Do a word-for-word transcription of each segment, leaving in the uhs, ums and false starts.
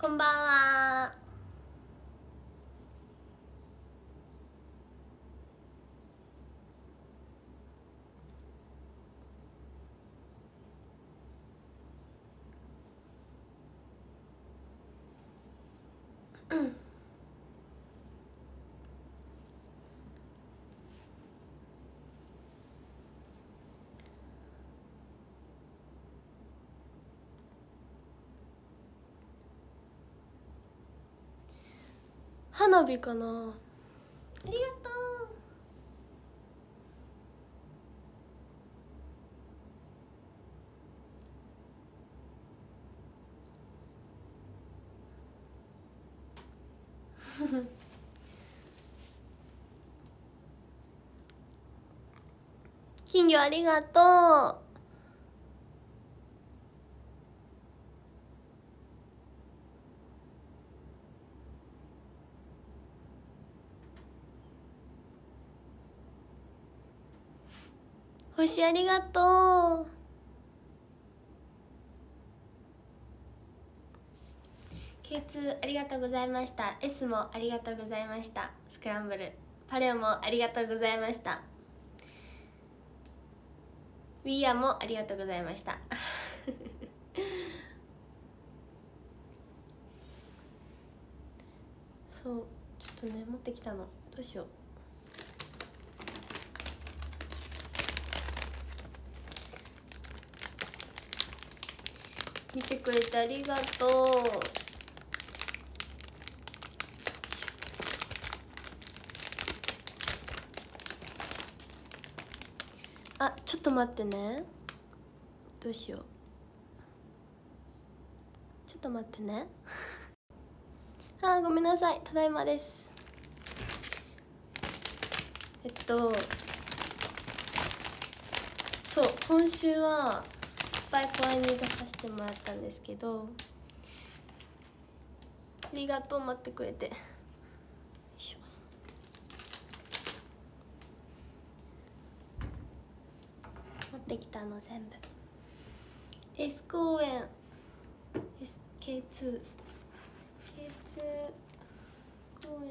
こんばんは。花火かな。ありがとう。金魚ありがとう。星ありがとう。ケーツー ありがとうございました。 S もありがとうございました。スクランブルパレオもありがとうございました。ウィーアもありがとうございましたそうちょっとね持ってきたの、どうしよう。見てくれてありがとう。あ、ちょっと待ってね、どうしよう。ちょっと待ってねあーごめんなさい、ただいまです。えっとそう今週はいっぱい公演に出させてもらったんですけど、ありがとう、待ってくれて。よいしょ。持ってきたの全部 S 公演 ケーツー ケーツー 公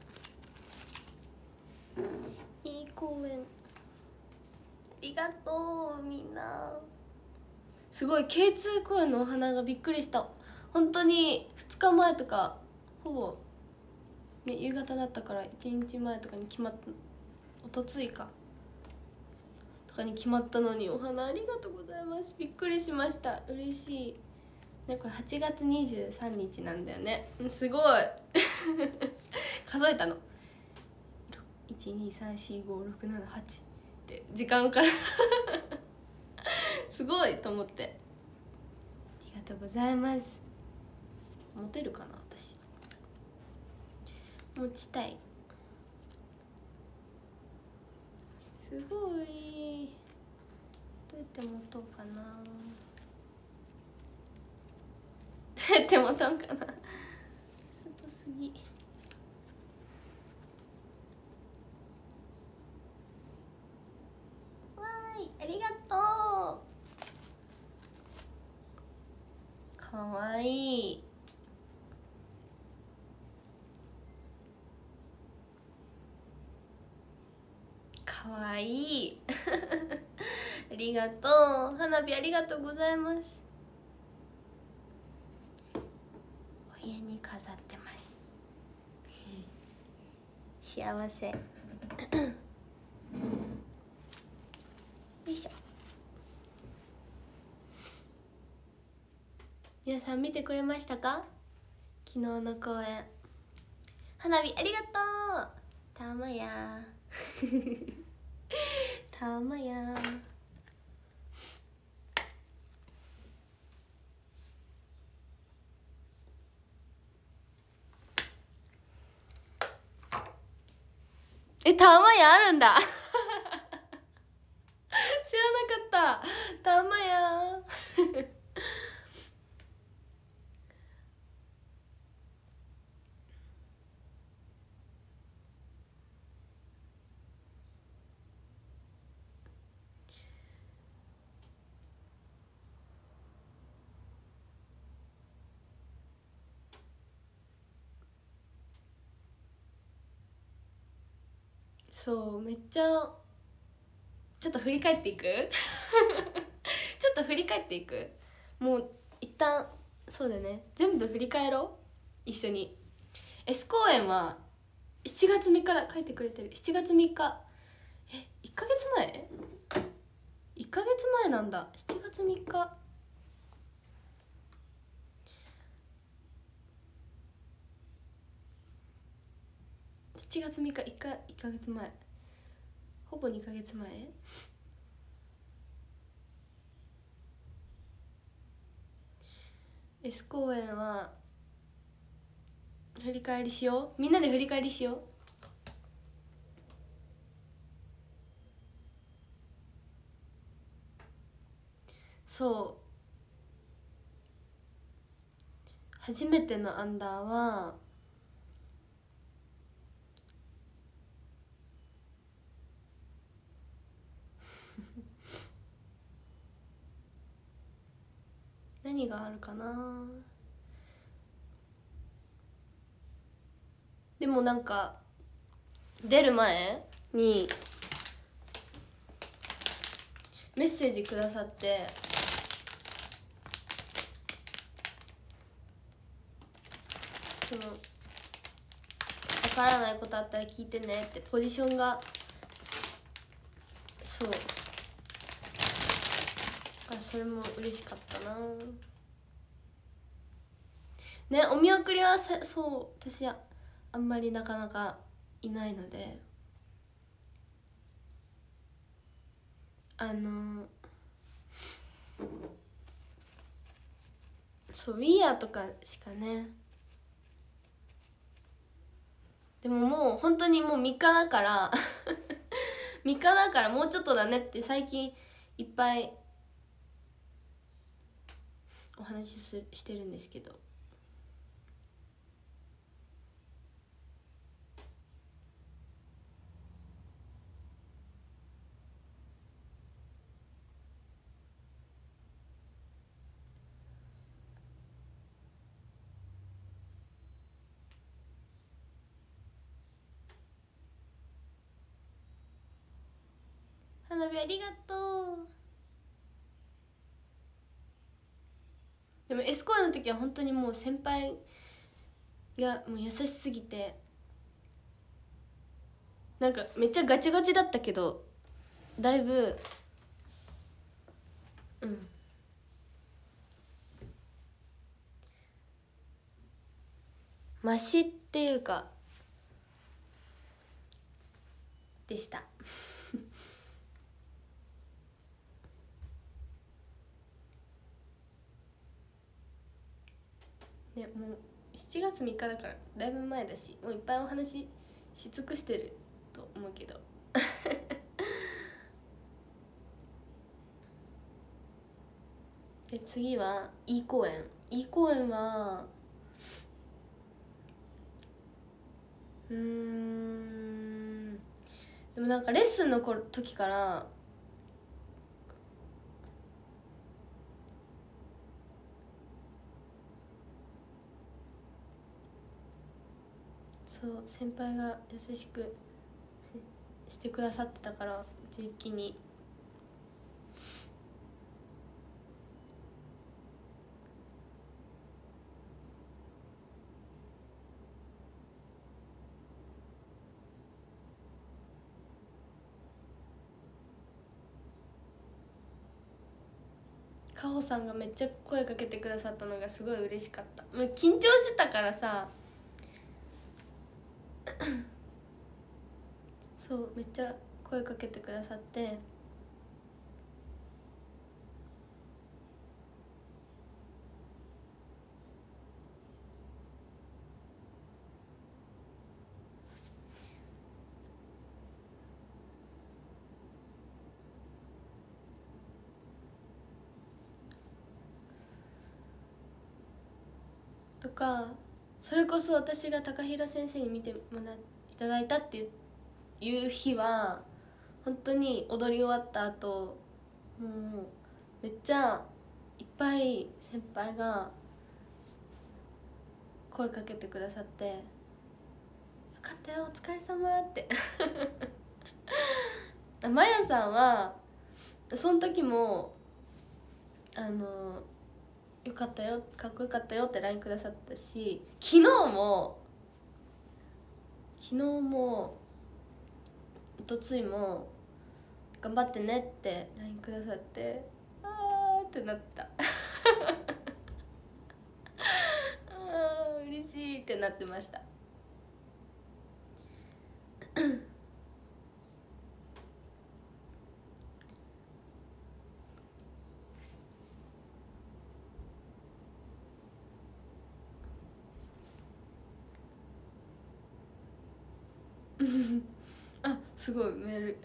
演、いい公演、ありがとうみんな。すごい ケーツー 公演のお花がびっくりした。本当にふつかまえとかほぼ、ね、夕方だったからいちにちまえとかに決まった、おとついかとかに決まったのに、お花ありがとうございます。びっくりしました、嬉しい。ね、これはちがつにじゅうさんにちなんだよね、すごい数えたのいちにさんしごろくななはちって時間からすごいと思って、ありがとうございます。持てるかな、私持ちたい。すごい、どうやって持とうかな、どうやって持とうかな、外すぎ。わーい、ありがとう。かわいい。かわいいありがとう。花火ありがとうございます。お家に飾ってます。幸せよいしょ。皆さん見てくれましたか、昨日の公演。花火ありがとう。たまやたまや。え、たまやあるんだ知らなかった。たまやそうめっちゃちょっと振り返っていくちょっと振り返っていく。もう一旦そうだね、全部振り返ろう一緒に。 S 公演はしちがつみっかだ、書いてくれてる。しちがつみっか、えいっかげつまえいっかげつまえなんだ。しちがつみっか、しちがつみっか、いっかいっかげつまえ、ほぼにかげつまえ。S 公演は振り返りしよう、みんなで振り返りしよう。そう初めてのアンダーは何があるかな。でもなんか出る前にメッセージくださって、その分からないことあったら聞いてねって、ポジションがそうあ、それも嬉しかったなね。お見送りはさ、そう私はあんまりなかなかいないので、あのそう We Are とかしかね。でももう本当にもうみっかだからみっかだからもうちょっとだねって最近いっぱいお話しすしてるんですけど、花火ありがとう。でもエスコアの時は本当にもう先輩がもう優しすぎて、なんかめっちゃガチガチだったけどだいぶうんマシっていうかでしたね。もうしちがつみっかだからだいぶ前だし、もういっぱいお話しし尽くしてると思うけどで次は E 公演。 E 公演はうーんでもなんかレッスンの頃時からそう先輩が優しくしてくださってたから、一気にかほさんがめっちゃ声かけてくださったのがすごい嬉しかった。もう緊張してたからさそうめっちゃ声かけてくださって、とかそれこそ私が高平先生に見てもらいただいたっていう日は本当に踊り終わった後もうめっちゃいっぱい先輩が声かけてくださって「よかったよお疲れ様」ってあまやさんはその時もあのよかったよ、かっこよかったよって ライン くださったし、昨日も昨日もおとついも頑張ってねって ライン くださって、あーってなったあー嬉しいってなってましたあ、すごいメール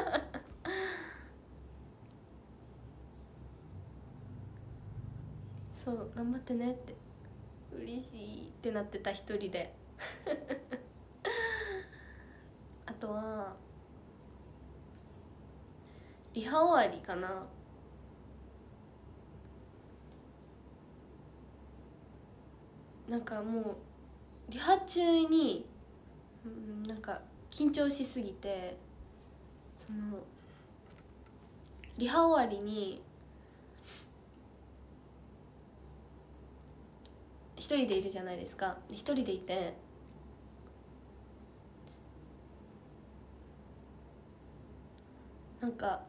そう頑張ってねって嬉しいってなってた一人であとはリハ終わりかな、なんかもうリハ中に、うん、なんか緊張しすぎて、そのリハ終わりに一人でいるじゃないですか。一人でいて、なんか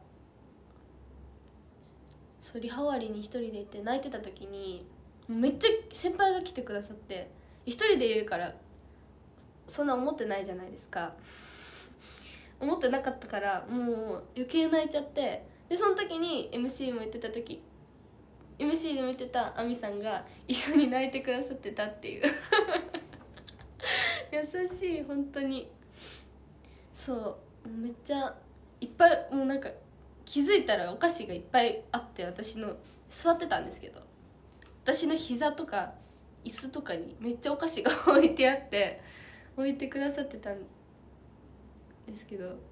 そうリハ終わりに一人でいて泣いてた時にめっちゃ先輩が来てくださって、一人でいるからそんな思ってないじゃないですか。思ってなかったからもう余計泣いちゃって、でその時に エムシー も言ってた時 エムシー でも言ってたあみさんが一緒に泣いてくださってたっていう優しい本当に。そうめっちゃいっぱい、もうなんか気づいたらお菓子がいっぱいあって、私の座ってたんですけど、私の膝とか椅子とかにめっちゃお菓子が置いてあって置いてくださってたんですけど、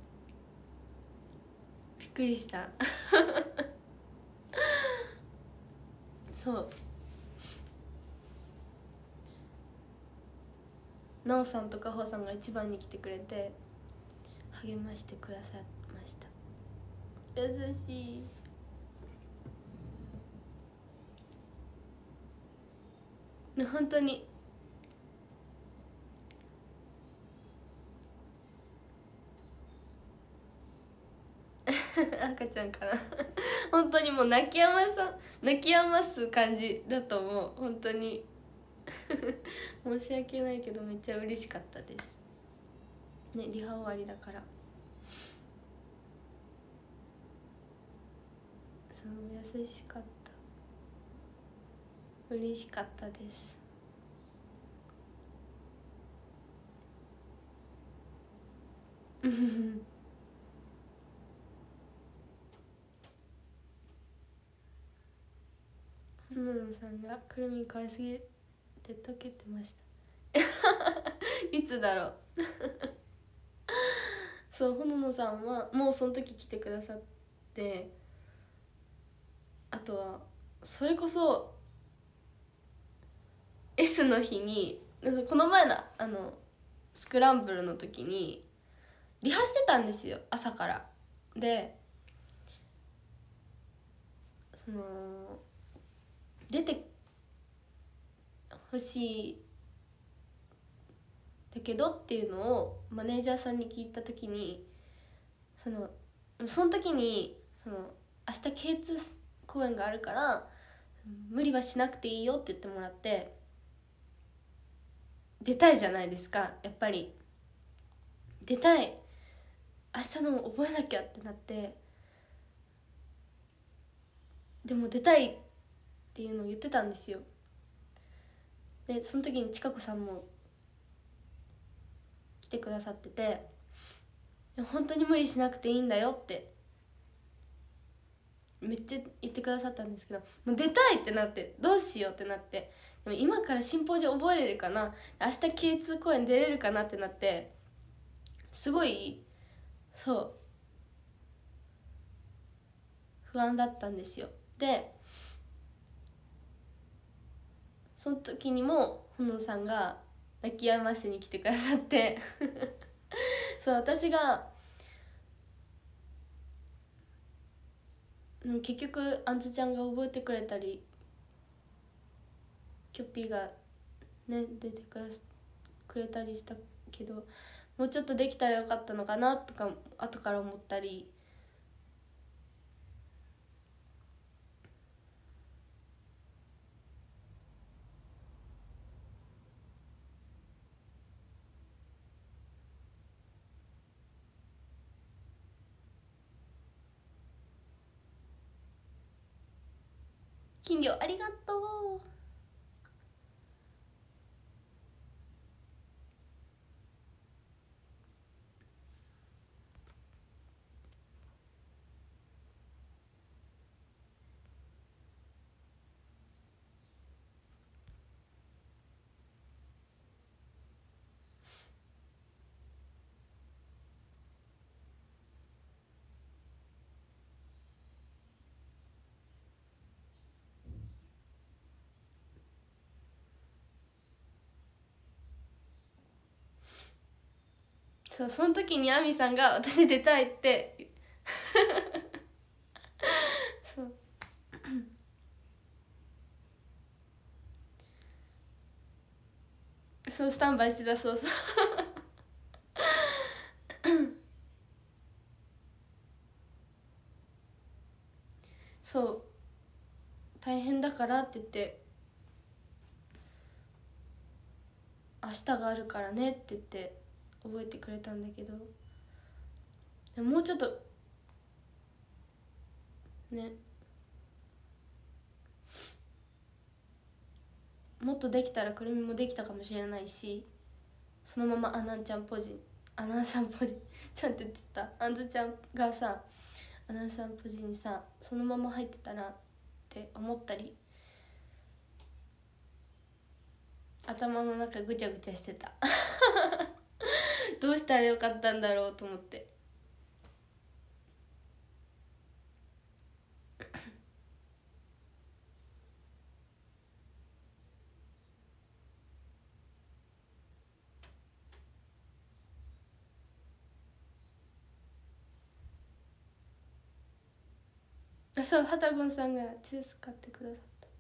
びっくりしたそうなおさんとかほさんが一番に来てくれて励ましてくださいました。優しい本当に赤ちゃんかな本当にもう泣きやまさ泣きやます感じだと思う本当に申し訳ないけどめっちゃ嬉しかったですね。リハ終わりだからそう優しかった、嬉しかったです花野さんがくるみ可愛すぎて溶けてましたいつだろうそうほののさんはもうその時来てくださって、あとはそれこそ S の日にこの前のあのスクランブルの時にリハしてたんですよ朝から。でその出てほしいだけどっていうのをマネージャーさんに聞いた時に、そのその時にその明日 ケーツー 公演があるから無理はしなくていいよって言ってもらって、出たいじゃないですかやっぱり。出たい、明日の覚えなきゃってなって、でも出たいっていうのを言ってたんですよ。でその時にちかこさんも来てくださってて、本当に無理しなくていいんだよってめっちゃ言ってくださったんですけど、もう出たいってなってどうしようってなって、でも今から進行上覚えれるかな、明日 ケーツー 公演出れるかなってなって、すごいそう不安だったんですよ。でその時にもほのさんが泣き止ませに来てくださってそう私がでも結局あんずちゃんが覚えてくれたりキョッピーがね出てくれたりしたけど、もうちょっとできたらよかったのかなとか後から思ったり。金魚ありがとう。そう、その時にあみさんが私出たいってそうそうスタンバイしてた。そうそうそう大変だからって言って明日があるからねって言って覚えてくれたんだけど、でももうちょっとねもっとできたらくるみもできたかもしれないし、そのままあなんちゃんポジアナウンサーポジちゃんって言っちゃった。あんずちゃんがさアナウンサーポジにさそのまま入ってたらって思ったり、頭の中ぐちゃぐちゃしてたどうしたらよかったんだろうと思って。あ、そう、はたごんさんがジュース買ってくださ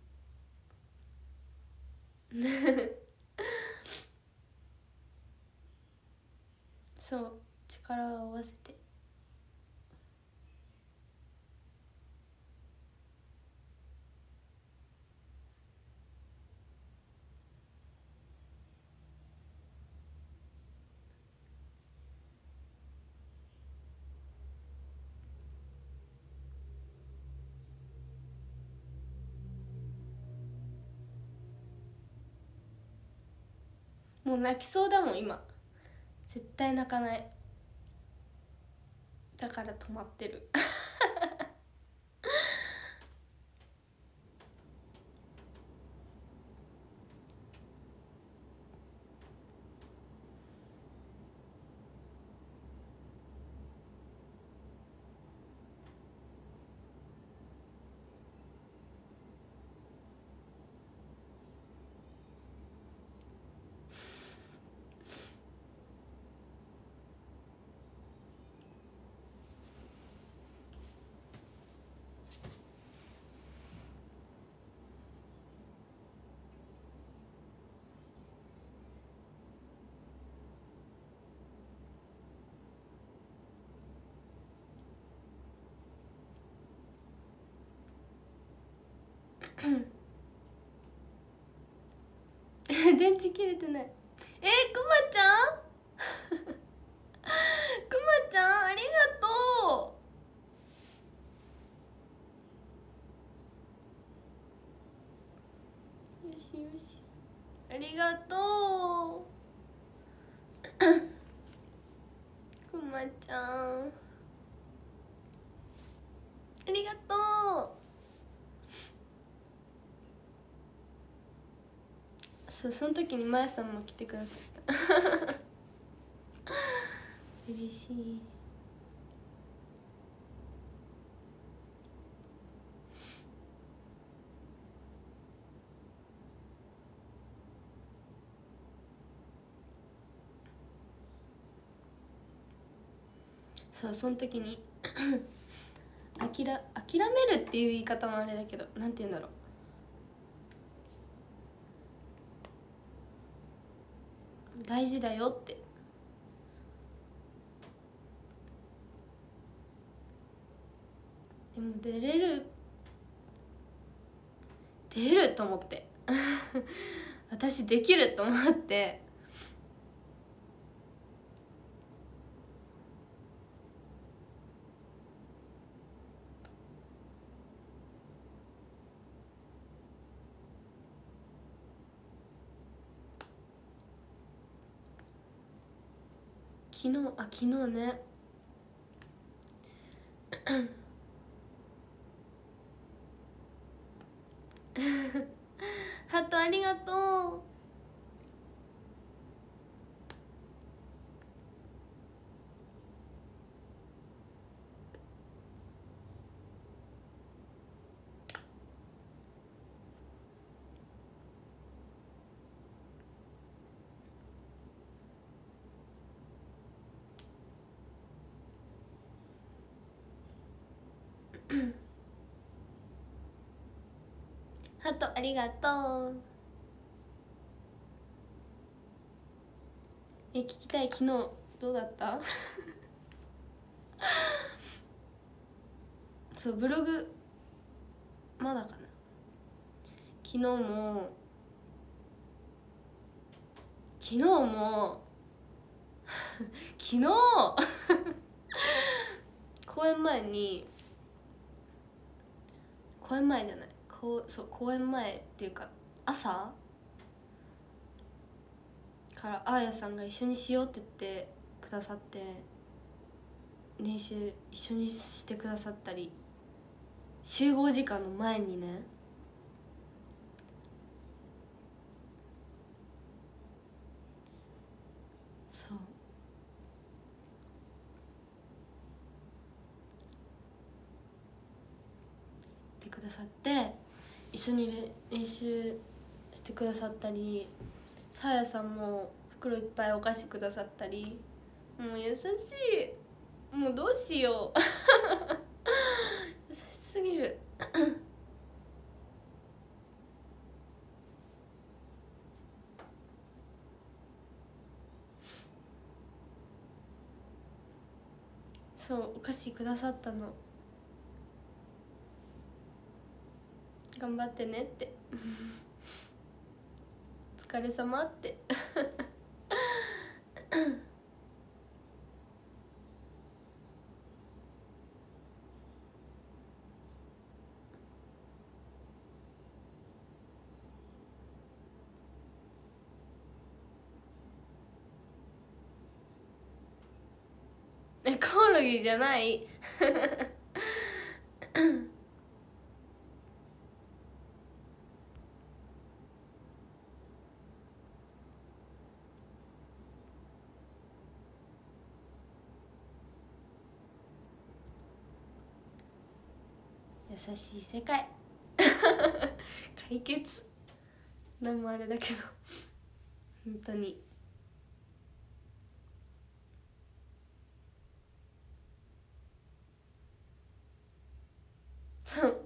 ったそう力を合わせて。もう泣きそうだもん今。絶対泣かない。だから止まってる電池切れてない。えー、くまちゃんくまちゃんありがとう。よしよしありがとうくまちゃんありがとう。そうその時にまやさんも来てくださった嬉しい。そうその時にあ諦諦めるっていう言い方もあれだけど、なんて言うんだろう、大事だよって。でも出れる出れると思って私できると思って、昨日あ昨日ねハートありがとう。ハートありがとう。え聞きたい、昨日どうだったそうブログまだかな。昨日も昨日も昨日公演前に公演前じゃないこうそう公演前っていうか朝からあーやさんが一緒にしようって言ってくださって、練習一緒にしてくださったり、集合時間の前にね、そうってくださって、一緒に練習してくださったり、さあやさんも袋いっぱいお菓子くださったり、もう優しい、もうどうしよう優しすぎるそうお菓子くださったの。頑張ってねってお疲れ様ってえコオロギじゃない優しい世界解決なんもあれだけど本当にそう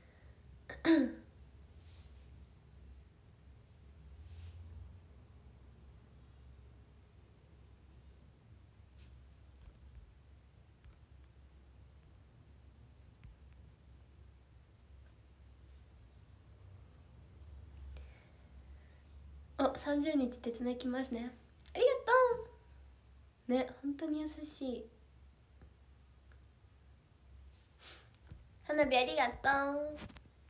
おさんじゅうにち手伝いきますね。ありがとうね、本当に優しい。花火ありがとう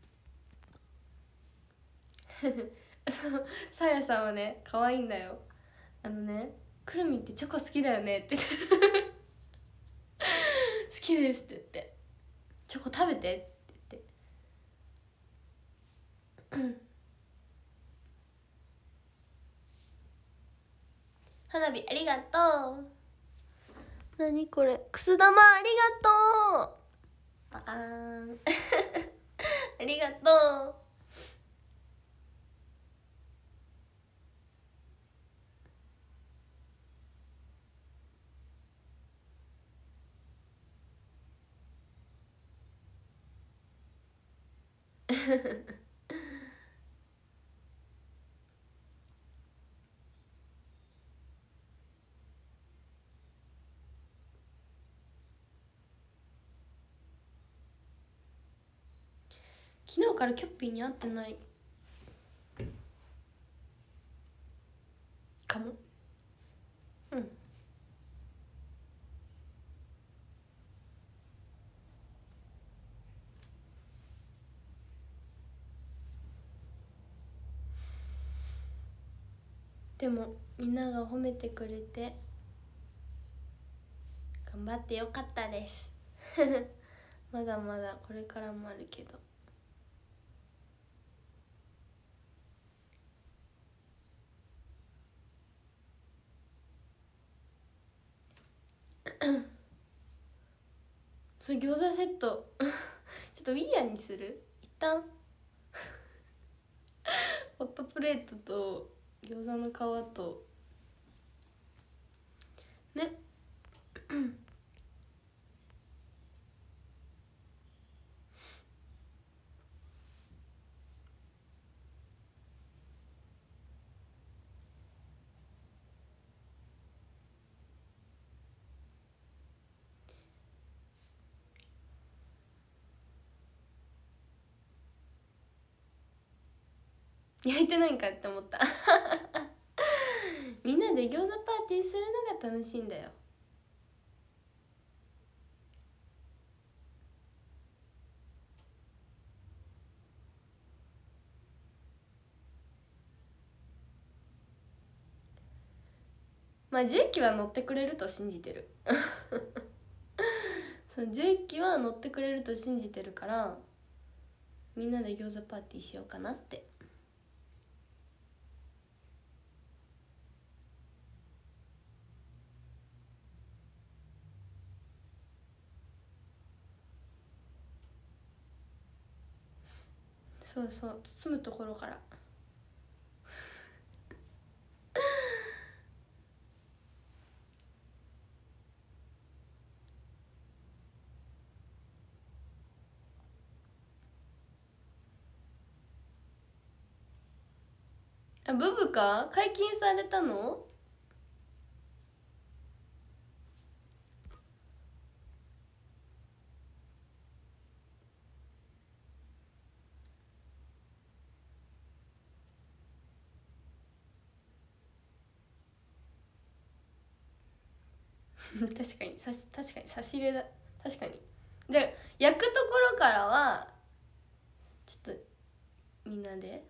そうさやさんはね可愛いんだよ。あのねくるみってチョコ好きだよねって好きですって言って、チョコ食べてって言って花火ありがとう。なにこれ、くす玉ありがとう。パカーンありがとう。 昨日からキョッピーに会ってないかも。うん。でもみんなが褒めてくれて頑張ってよかったですまだまだこれからもあるけどそれ餃子セットちょっとウィーアンにする一旦ホットプレートと餃子の皮とね焼いてないんかって思ったみんなで餃子パーティーするのが楽しいんだよ。まあじゅういっきは乗ってくれると信じてるそのじゅういっきは乗ってくれると信じてるからみんなで餃子パーティーしようかなって。そうそう包むところからあ、ブブか解禁されたの？確かにさし確かに差し入れだ。確かにで焼くところからはちょっとみんなで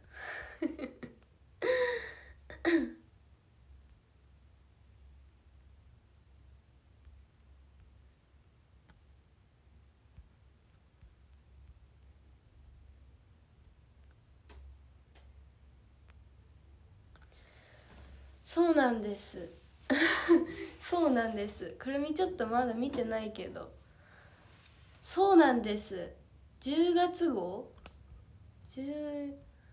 そうなんですそうなんです。くるみちょっとまだ見てないけどそうなんです。じゅうがつ号じゅう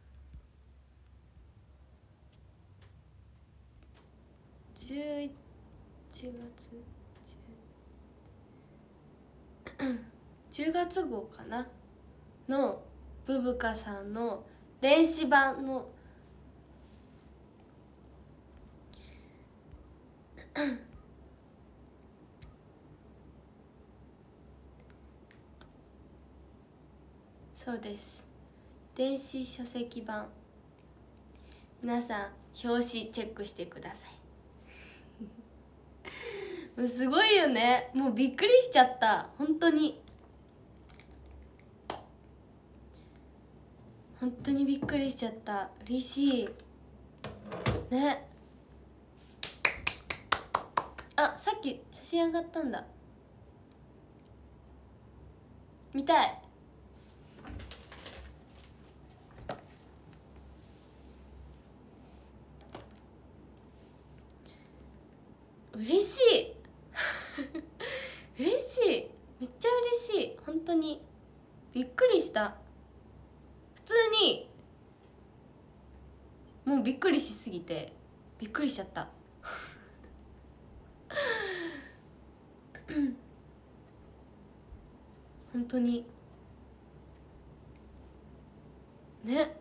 じゅういちがつじゅうがつ号かなのブブカさんの電子版のそうです電子書籍版皆さん表紙チェックしてくださいもうすごいよね。もうびっくりしちゃった本当に本当にびっくりしちゃった。嬉しいね。あ、さっき写真上がったんだ。見たい。嬉しい嬉しいめっちゃ嬉しい本当にびっくりした。普通にもうびっくりしすぎてびっくりしちゃった本当にね。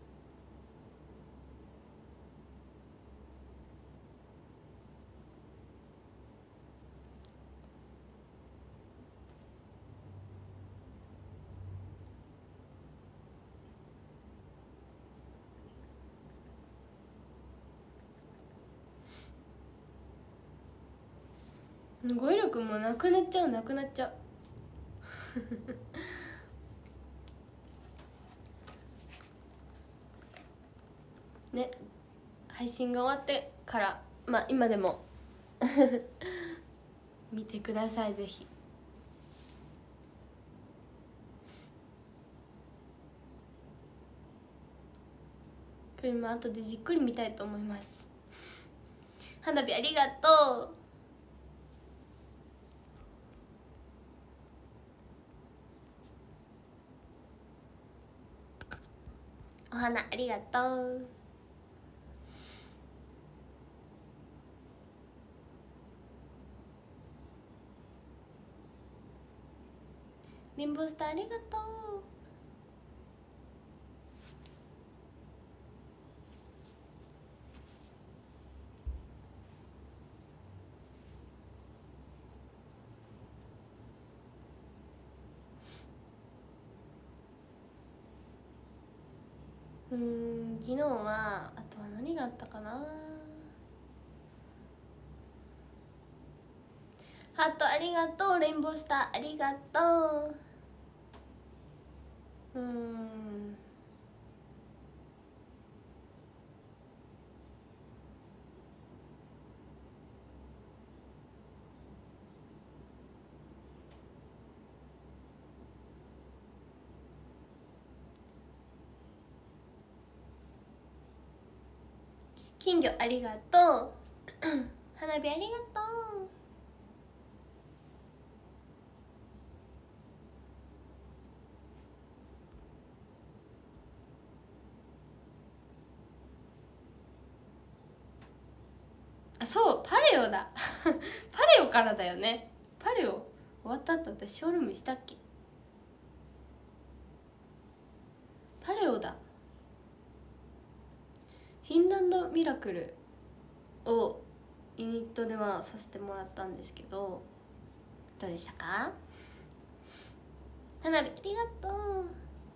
語彙力もなくなっちゃうなくなっちゃうね、配信が終わってからまあ今でも見てください、ぜひ。これも後でじっくり見たいと思います。花火ありがとう。お花ありがとう。レインボースターありがとう。うーん、昨日はあとは何があったかな。ハートありがとう。レインボースターありがとう。うーん、金魚ありがとう花火ありがとう。あ、そうパレオだパレオからだよね。パレオ終わった後私ショールームしたっけ。パレオだ。フィンランドミラクルをユニットではさせてもらったんですけど、どうでしたか。花火ありがとう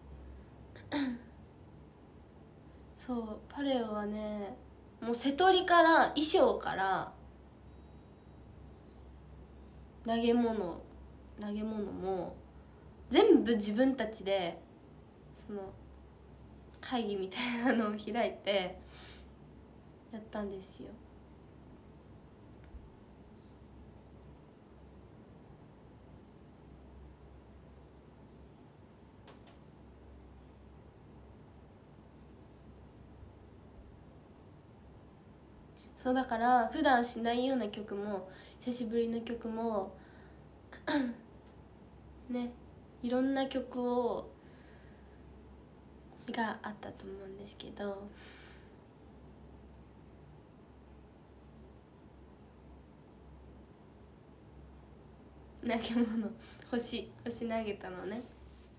そうパレオはね、もう瀬戸りから衣装から投げ物投げ物も全部自分たちでその会議みたいなのを開いてやったんですよ。そうだから普段しないような曲も久しぶりの曲もね、いろんな曲をがあったと思うんですけど、投げ物星星投げたのね。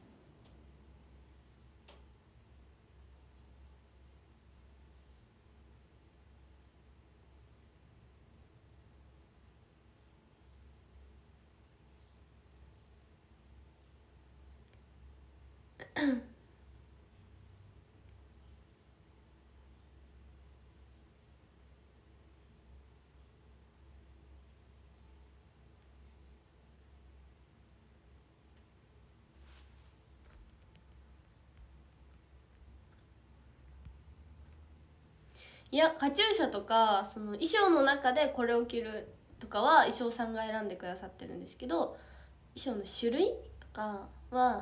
いやカチューシャとかその衣装の中でこれを着るとかは衣装さんが選んでくださってるんですけど、衣装の種類とかは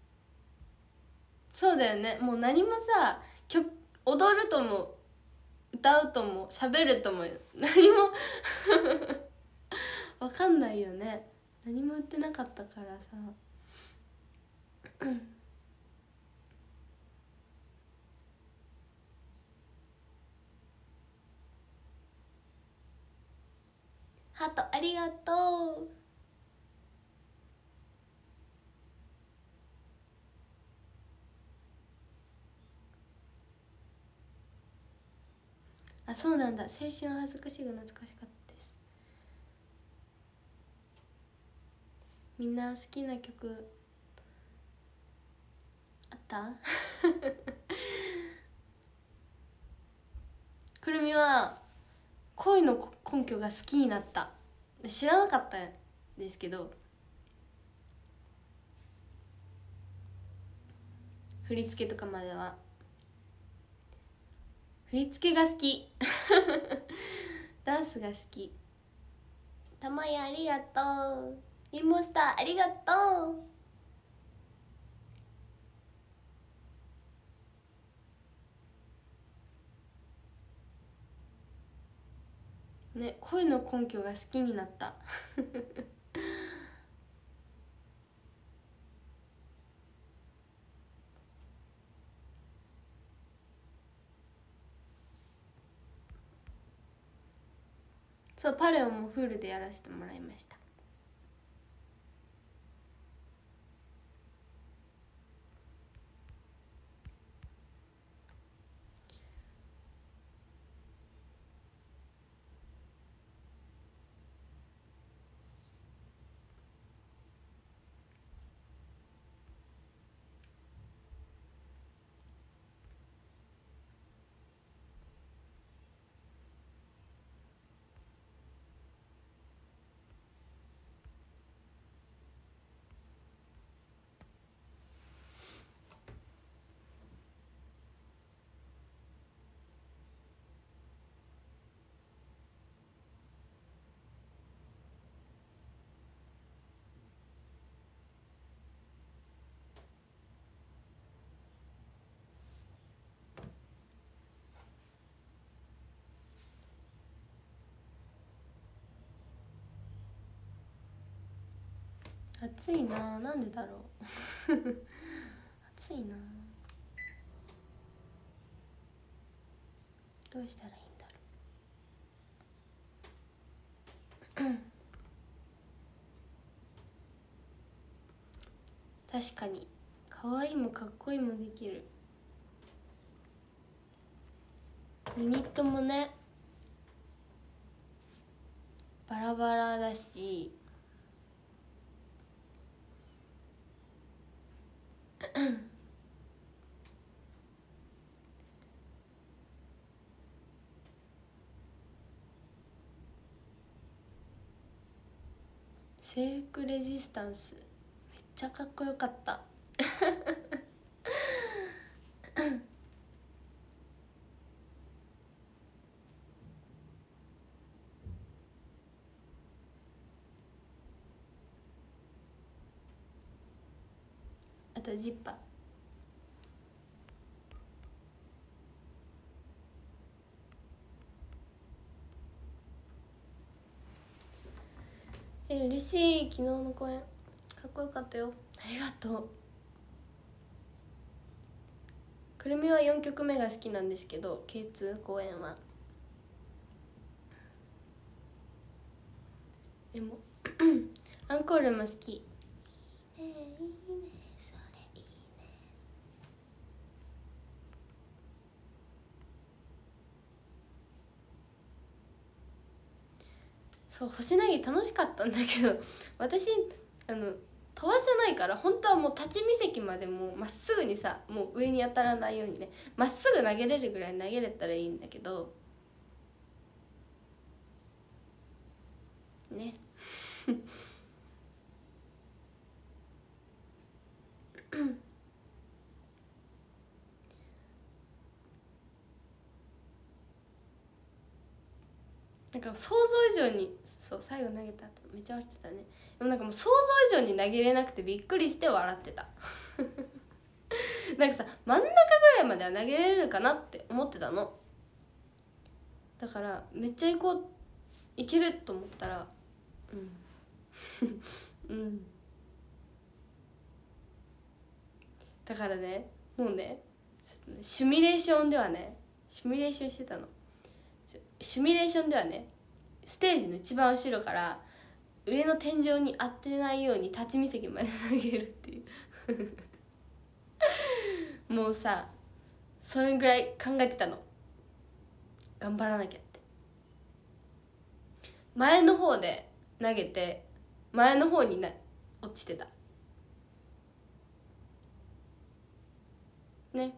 そうだよね。もう何もさ曲踊るとも歌うとも喋るとも何もわかんないよね。何も言ってなかったからさハトありがとう。あ、そうなんだ。青春は恥ずかしいが懐かしかったです。みんな好きな曲あったくるみは恋の根拠が好きになった。知らなかったんですけど、振り付けとかまでは振り付けが好きダンスが好き。たまやありがとう。リンモンスターありがとうね。恋の根拠が好きになったそう、パレオもフルでやらせてもらいました。暑いな、なんでだろう暑いな、どうしたらいいんだろう確かに可愛いもかっこいいもできる。ユニットもねバラバラだしセークレジスタンスめっちゃかっこよかったあとジッパーえ嬉しい。昨日の公演かっこよかったよ。ありがとう。くるみはよんきょくめが好きなんですけど ケーツー 公演はでもアンコールも好き。いいねいいねそれいいね。そう星投げ楽しかったんだけど私あの飛ばせないから本当はもう立ち見席までもうまっすぐにさもう上に当たらないようにねまっすぐ投げれるぐらい投げれたらいいんだけどねなんか想像以上にそう最後投げた後めっちゃ笑ってたね。でもなんかもう想像以上に投げれなくてびっくりして笑ってたなんかさ真ん中ぐらいまでは投げれるかなって思ってたの。 だからめっちゃ行こう行けると思ったらうんうんだからねもうねシミュレーションではねシミュレーションしてたのシミュレーションではねステージの一番後ろから上の天井に当てないように立ち見席まで投げるっていうもうさそれぐらい考えてたの。頑張らなきゃって前の方で投げて前の方にな落ちてたね。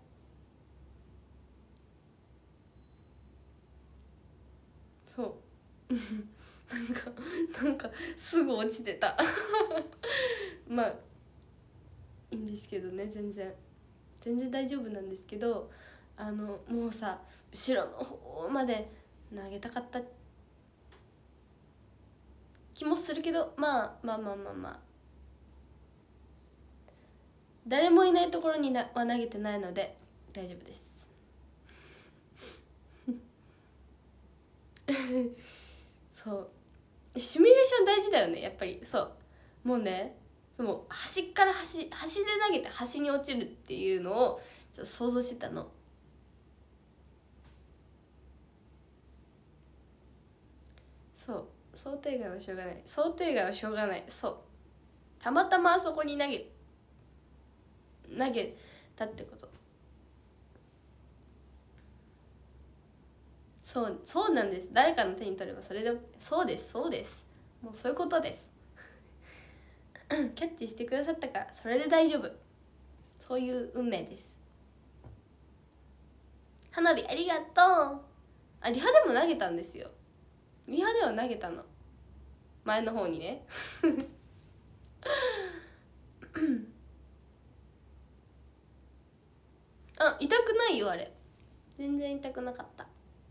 そうなんかなんかすぐ落ちてたまあいいんですけどね、全然全然大丈夫なんですけど、あのもうさ後ろの方まで投げたかった気もするけど、まあまあまあまあまあ誰もいないところになは投げてないので大丈夫ですそうシミュレーション大事だよねやっぱり。そうもうねもう端から端端で投げて端に落ちるっていうのをちょっと想像してたの。そう想定外はしょうがない想定外はしょうがない。そうたまたまあそこに投げ投げたってこと。そうそうなんです。誰かの手に取ればそれでそうですそうです、もうそういうことですキャッチしてくださったからそれで大丈夫、そういう運命です。花火ありがとう。あリハでも投げたんですよ。リハでは投げたの前の方にねあ痛くないよあれ、全然痛くなかった。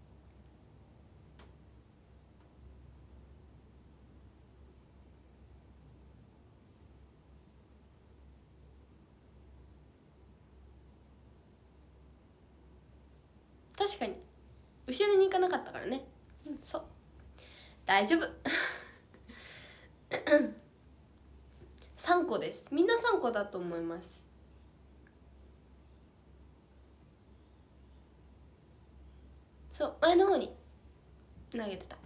確かに後ろに行かなかったからね、うん、そう大丈夫さんこです。みんなさんこだと思います。そう前の方に投げてた。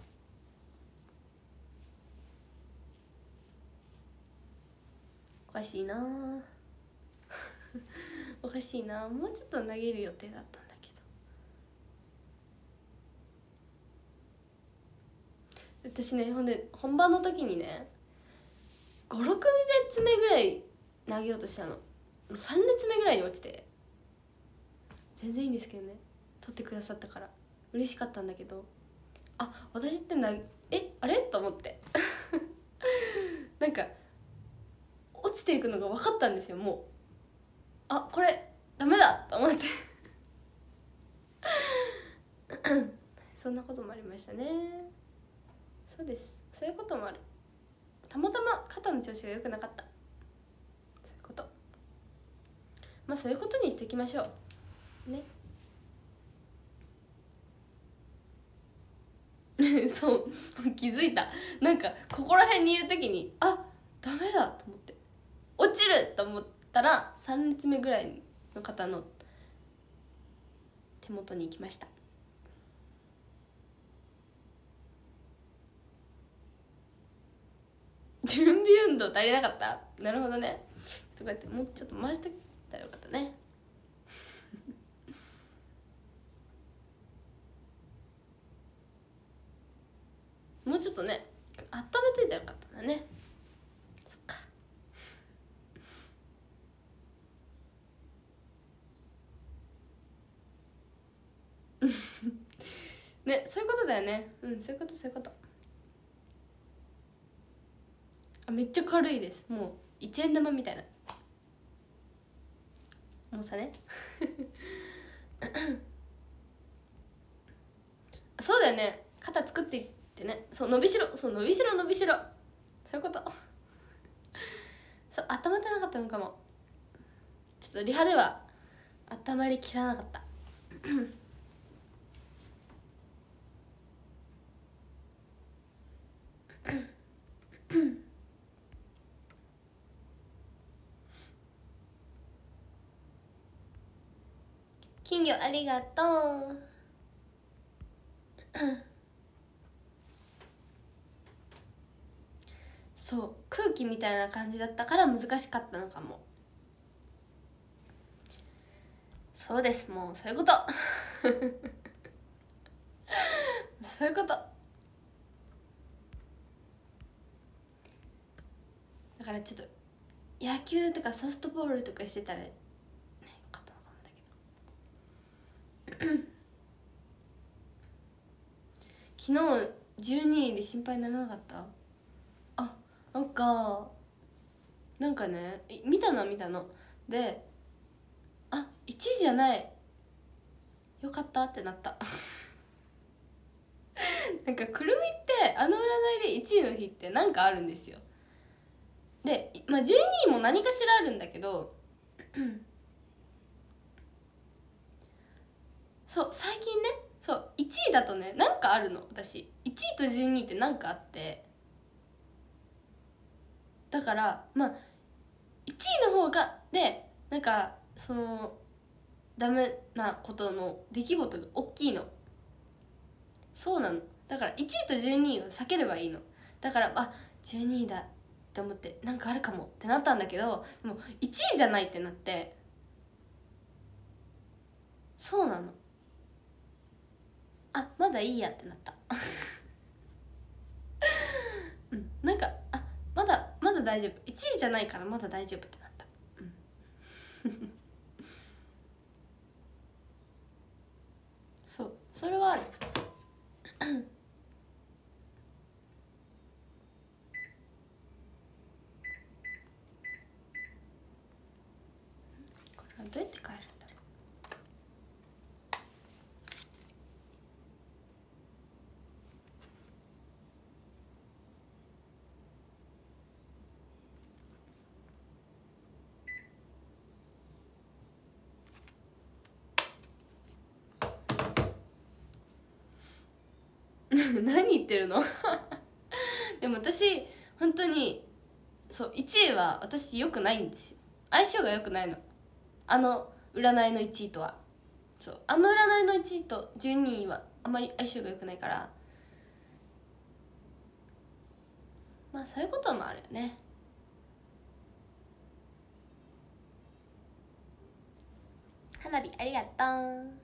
おかしいなおかしいな、もうちょっと投げる予定だったんだけど。私ねほんで本番の時にねごろく列目ぐらい投げようとしたの。さん列目ぐらいに落ちて、全然いいんですけどね、取ってくださったから嬉しかったんだけど、あ私ってなえあれと思ってなんか落ちていくのが分かったんですよ。もうあこれダメだと思ってそんなこともありましたね。そうです、そういうこともある。たまたま肩の調子が良くなかった、そういうこと、まあそういうことにしていきましょうねそう気づいた。なんかここら辺にいる時にあダメだと思って落ちると思ったらさん列目ぐらいの方の手元に行きました。準備運動足りなかった。なるほどね。とかやってもうちょっと回してたらよかったねもうちょっとね温めといたらよかったんだね。そっかねそういうことだよね。うんそういうことそういうこと。あめっちゃ軽いです。もういちえん玉みたいな重さねそうだよね、肩作っていってね。そう伸びしろそう伸びしろ伸びしろそういうことそう温まってなかったのかも。ちょっとリハでは温まりきらなかった金魚ありがとうそう空気みたいな感じだったから難しかったのかも。そうです、もうそういうことそういうことだから、ちょっと野球とかソフトボールとかしてたらね、勝ったのかもだけど昨日じゅうにいで心配にならなかった？あ、なんかなんかね、見たの見たので、あ、いちいじゃない、よかったってなったなんかくるみってあの占いでいちいの日ってなんかあるんですよ。で、まあ、じゅうにいも何かしらあるんだけどそう最近ね、そういちいだとね、なんかあるの。私いちいとじゅうにいってなんかあって、だからまあいちいの方がで、なんかそのダメなことの出来事が大きいの。そうなの。だからいちいとじゅうにいを避ければいいの。だからあじゅうにいだって思ってなんかあるかもってなったんだけど、でもいちいじゃないってなって、そうなの。あ、まだいいやってなったうんなんかあまだまだ大丈夫、いちいじゃないからまだ大丈夫ってなった、うんそうそれはあるこれはどうやって帰るんだろう何言ってるのでも私本当にそういちいは私良くないんですよ。相性が良くないの、あの占いのいちいとは。そうあの占いのいちいとじゅうにいはあんまり相性が良くないから、まあそういうこともあるよね。花火ありがとう。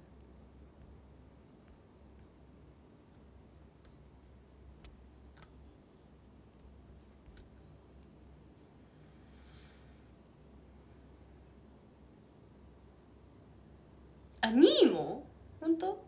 あ、にいも本当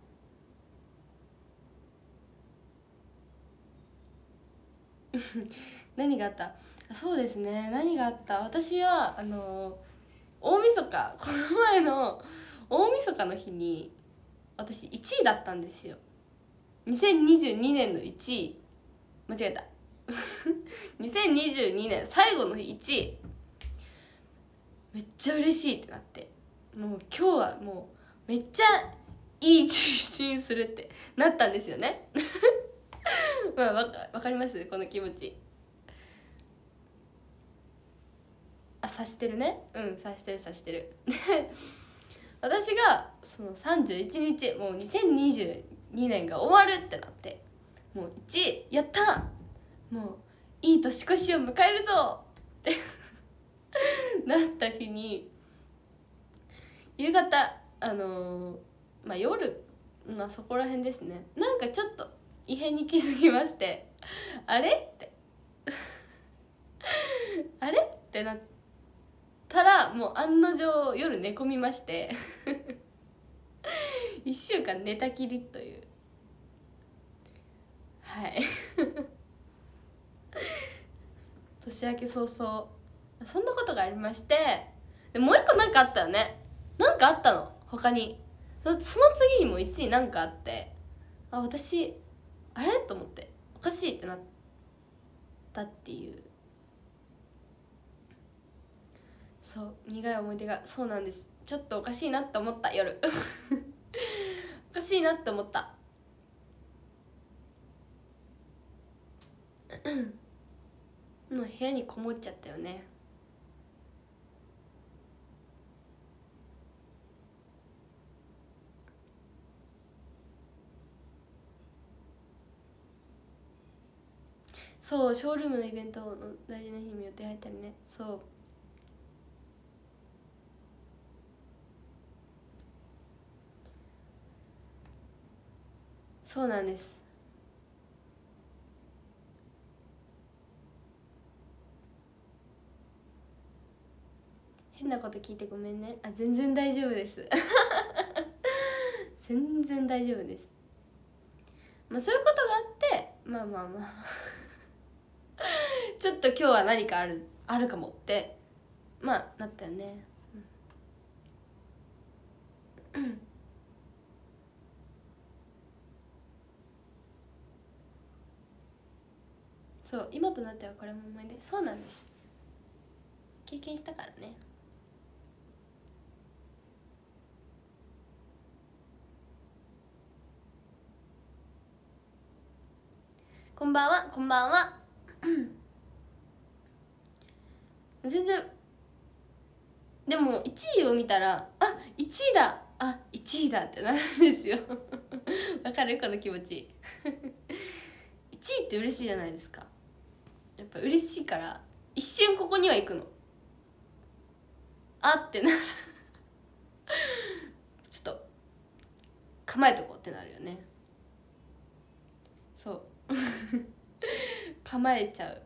何があった？そうですね、何があった？私はあの大晦日、この前の大晦日の日に私いちいだったんですよ。にせんにじゅうにねんのいちい、間違えたにせんにじゅうにねん最後の日いちい、めっちゃ嬉しいってなって、もう今日はもうめっちゃいい一日するってなったんですよねまあわかわかりますこの気持ち。あ、察してるね、うん察してる察してる私がそのさんじゅういちにち、もうにせんにじゅうにねんが終わるってなって、もういちいやった、もういい年越しを迎えるぞってなった日に、夕方あのー、まあ夜、まあそこら辺ですね、なんかちょっと異変に気づきまして、あれってあれってなったら、もう案の定夜寝込みましていっしゅうかん寝たきりという、はい年明け早々そんなことがありまして、でもう一個なんかあったよね、なんかあったの他に。そその次にもいちいなんかあって、あ、私あれと思って、おかしいってなったっていう、そう苦い思い出が。そうなんです、ちょっとおかしいなって思った夜おかしいなって思ったもう部屋にこもっちゃったよね。そう、ショールームのイベントの大事な日に予定入ったりね。そう、そうなんです。変なこと聞いてごめんね。あ、全然大丈夫です全然大丈夫です。まあそういうことがあって、まあまあまあちょっと今日は何かあるあるかもってまあなったよね。うん、そう今となってはこれも思い出。そうなんです、経験したからね。こんばんは、こんばんは全然でもいちいを見たらあいちいだあいちいだってなるんですよわかるこの気持ちいちいって嬉しいじゃないですか。やっぱ嬉しいから一瞬ここには行くの。あってなちょっと構えとこうってなるよね。そう構えちゃう。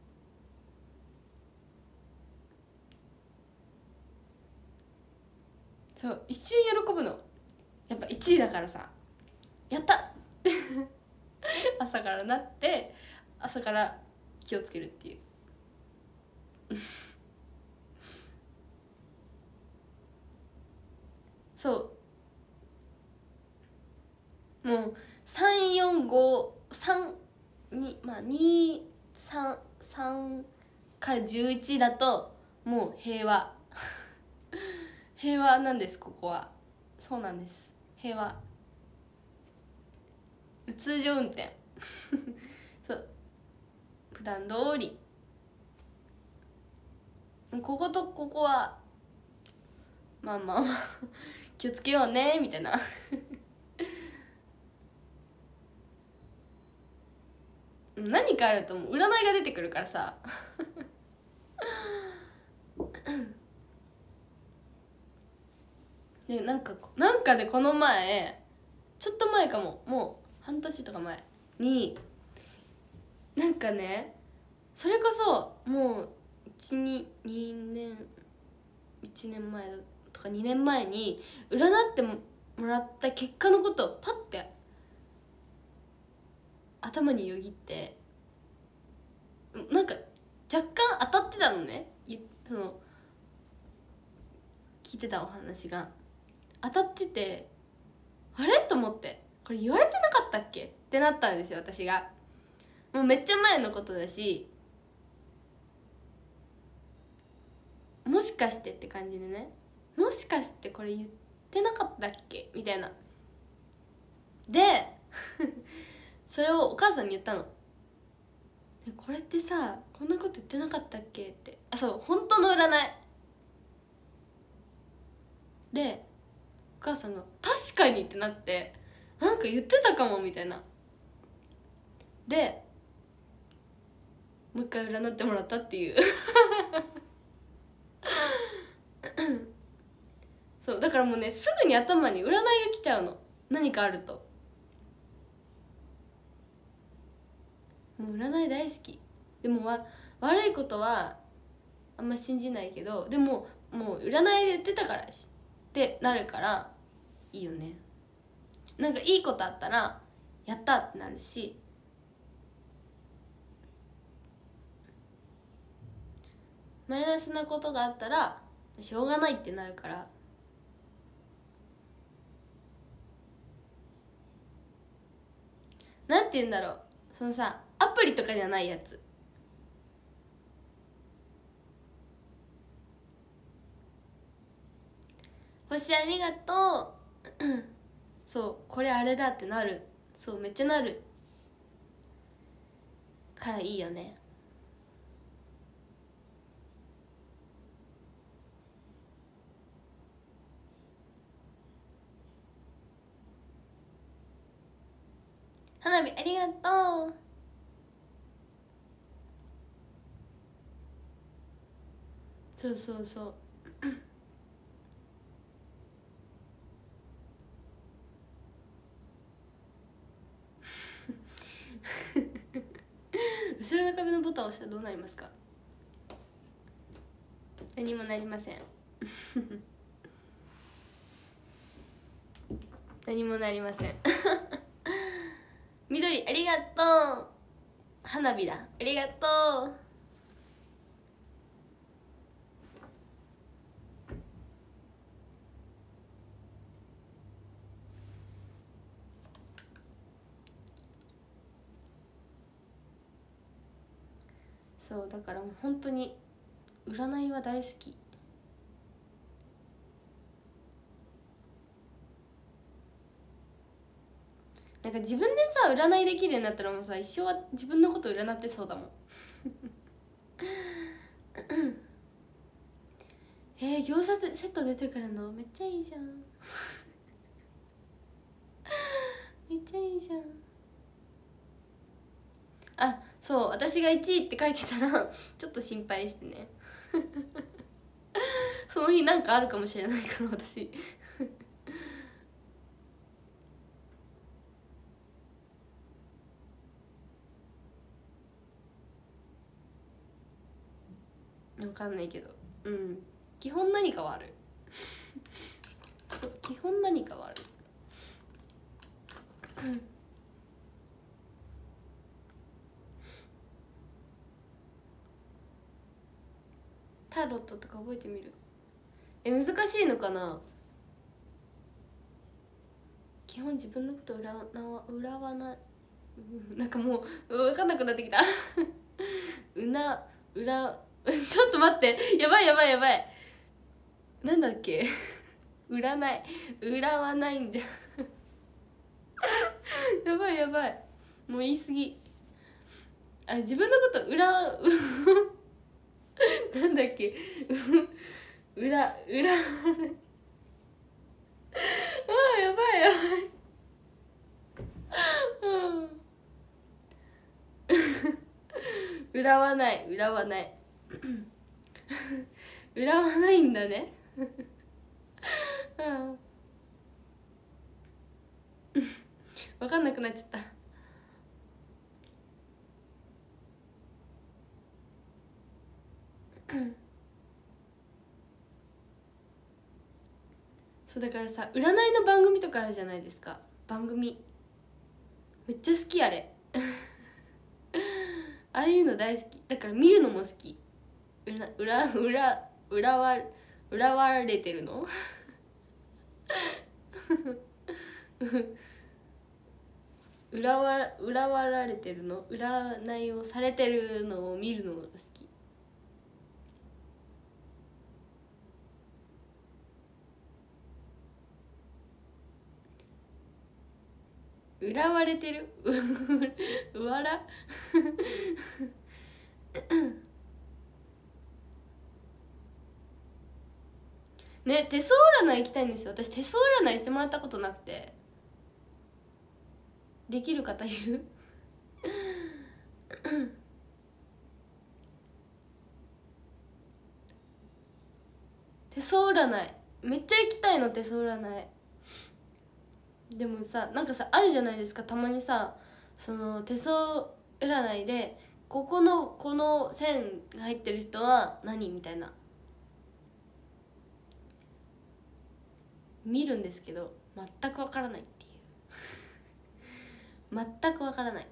そう一瞬喜ぶの。やっぱいちいだからさ、やったって朝からなって朝から気をつけるっていうそうもうさんよんごさんにまあにさんさんからじゅういちだともう平和平和なんです。ここはそうなんです。平和通常運転そう普段通りこことここはまあまあまあ気をつけようねみたいな何かあるともう占いが出てくるからさでなんかなんかでこの前ちょっと前かももう半年とか前になんかねそれこそもういちにねんいちねんまえとかにねんまえに占ってもらった結果のことをパッて頭によぎってなんか若干当たってたのね。その聞いてたお話が当たっててあれと思ってこれ言われてなかったっけってなったんですよ。私がもうめっちゃ前のことだしもしかしてって感じでねもしかしてこれ言ってなかったっけみたいなでそれをお母さんに言ったの。これってさこんなこと言ってなかったっけって。あそう本当の占いでお母さんが「確かに」ってなってなんか言ってたかもみたいなでもう一回占ってもらったっていうそうだからもうねすぐに頭に占いが来ちゃうの。何かあるともう占い大好き。でもわ悪いことはあんま信じないけどでももう占いで言ってたからってなるからいいよね。なんかいいことあったらやったってなるしマイナスなことがあったらしょうがないってなるからなんて言うんだろうそのさアプリとかじゃないやつ星ありがとうそうこれあれだってなる。そうめっちゃなる。 からいいよね。花火ありがとう。そうそうそう後ろの壁のボタンを押したらどうなりますか？何もなりません何もなりません緑ありがとう。花火だ、ありがとう。そうだからもう本当に占いは大好き。なんか自分でさ占いできるようになったらもうさ一生は自分のこと占ってそうだもんえー、餃子セット出てくるのめっちゃいいじゃんめっちゃいいじゃん。あ、そう私がいちいって書いてたらちょっと心配してねその日なんかあるかもしれないから私分かんないけど、うん基本何かはある基本何かはあるタロットとか覚えてみる。え、難しいのかな。基本自分のこと占わ占わないなんかもう分かんなくなってきたうなうらちょっと待ってやばいやばいやばいなんだっけ占い占わないんじゃやばいやばいもう言い過ぎ。あ、自分のこと裏なんだっけ裏裏ああやばいやばい裏はない裏はない裏はないんだね分かんなくなっちゃったそうだからさ占いの番組とかあるじゃないですか。番組めっちゃ好きあれああいうの大好きだから見るのも好き。裏裏裏裏わ裏われてるの裏わ裏わられてるの占いをされてるのを見るのが好き。裏われてるうわらね、手相占い行きたいんですよ。私手相占いしてもらったことなくて。できる方いる手相占いめっちゃ行きたいの。手相占いでもさなんかさあるじゃないですか。たまにさその手相占いでここのこの線が入ってる人は何みたいな見るんですけど全くわからないっていう全くわからない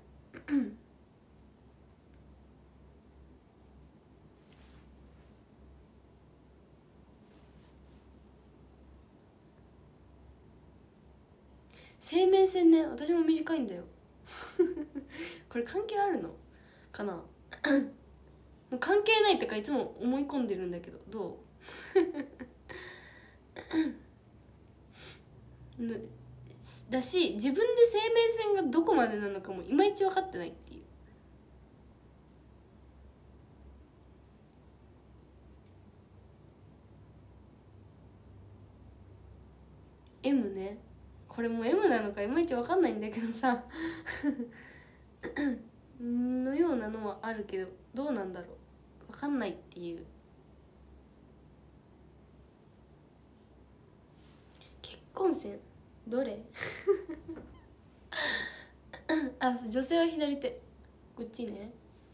生命線ね、私も短いんだよこれ関係あるのかな関係ないとかいつも思い込んでるんだけどどうだし自分で生命線がどこまでなのかもいまいち分かってないっていう。 M ね。これも M なのかいまいちわかんないんだけどさのようなのはあるけど、どうなんだろう、わかんないっていう。結婚線どれあ、女性は左手、こっちね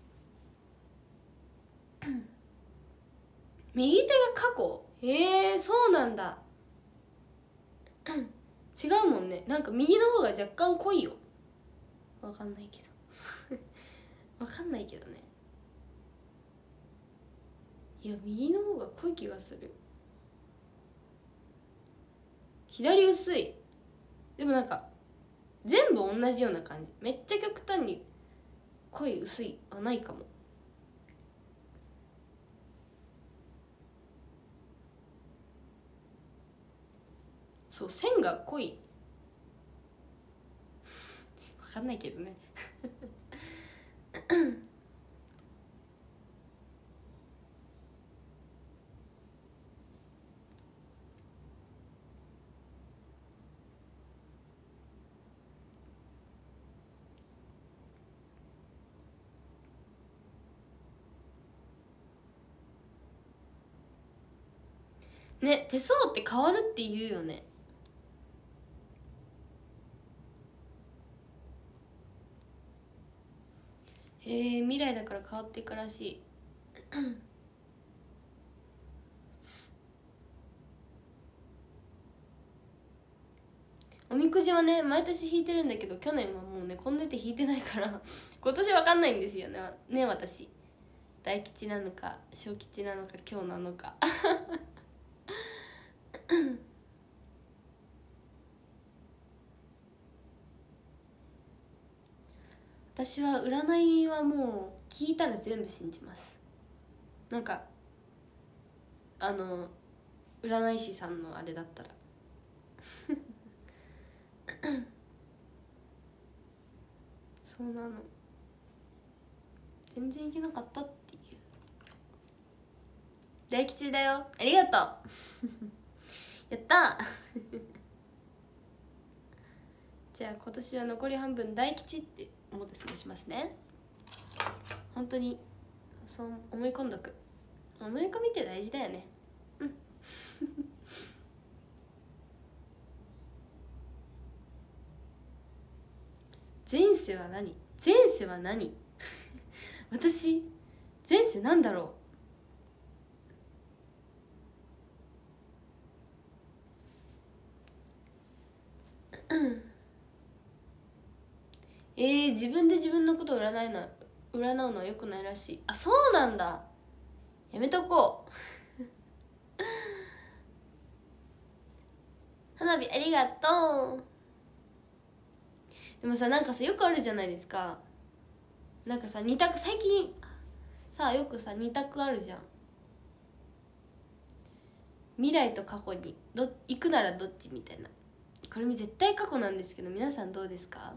右手が過去。へえ、そうなんだ違うもんね。なんか右の方が若干濃いよ。わかんないけどわかんないけどね。いや、右の方が濃い気がする。左薄い。でもなんか全部同じような感じ。めっちゃ極端に濃い薄いはないかも。そう、線が濃いわかんないけどねね、手相って変わるって言うよね。へえ、未来だから変わっていくらしいおみくじはね、毎年引いてるんだけど、去年はもうね、こんな手引いてないから今年わかんないんですよね。ね、私大吉なのか小吉なのか今日なのか私は占いはもう聞いたら全部信じます。なんかあの占い師さんのあれだったらそうなの。全然いけなかったっていう。大吉だよ、ありがとうやったじゃあ今年は残り半分大吉って思って過ごしますね。本当にそう思い込んどく。思い込みって大事だよね。うん前世は何？前世は何私前世なんだろうえー、自分で自分のことを占いの占うのはよくないらしい。あ、そうなんだ。やめとこう花火ありがとう。でもさ、なんかさ、よくあるじゃないですか。なんかさ、二択、最近さ、よくさ二択あるじゃん。未来と過去にど行くならどっちみたいな。これ絶対過去なんですけど、皆さんどうですか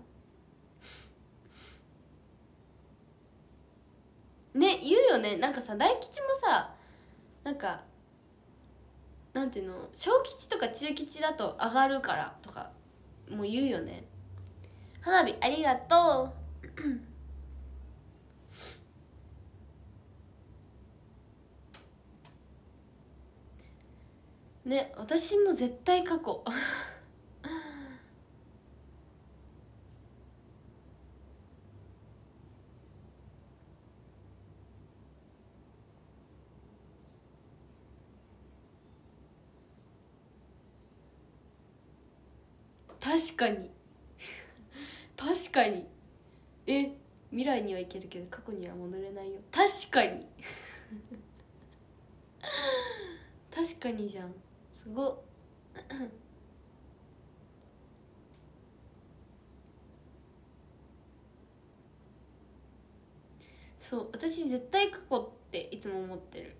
ね。言うよね。なんかさ、大吉もさ、なんかなんていうの、小吉とか中吉だと上がるからとかもう言うよね。花火ありがとうね。私も絶対過去確かに確かに。え、未来には行けるけど過去には戻れないよ。確かに確かにじゃん。すごっそう、私絶対過去っていつも思ってる。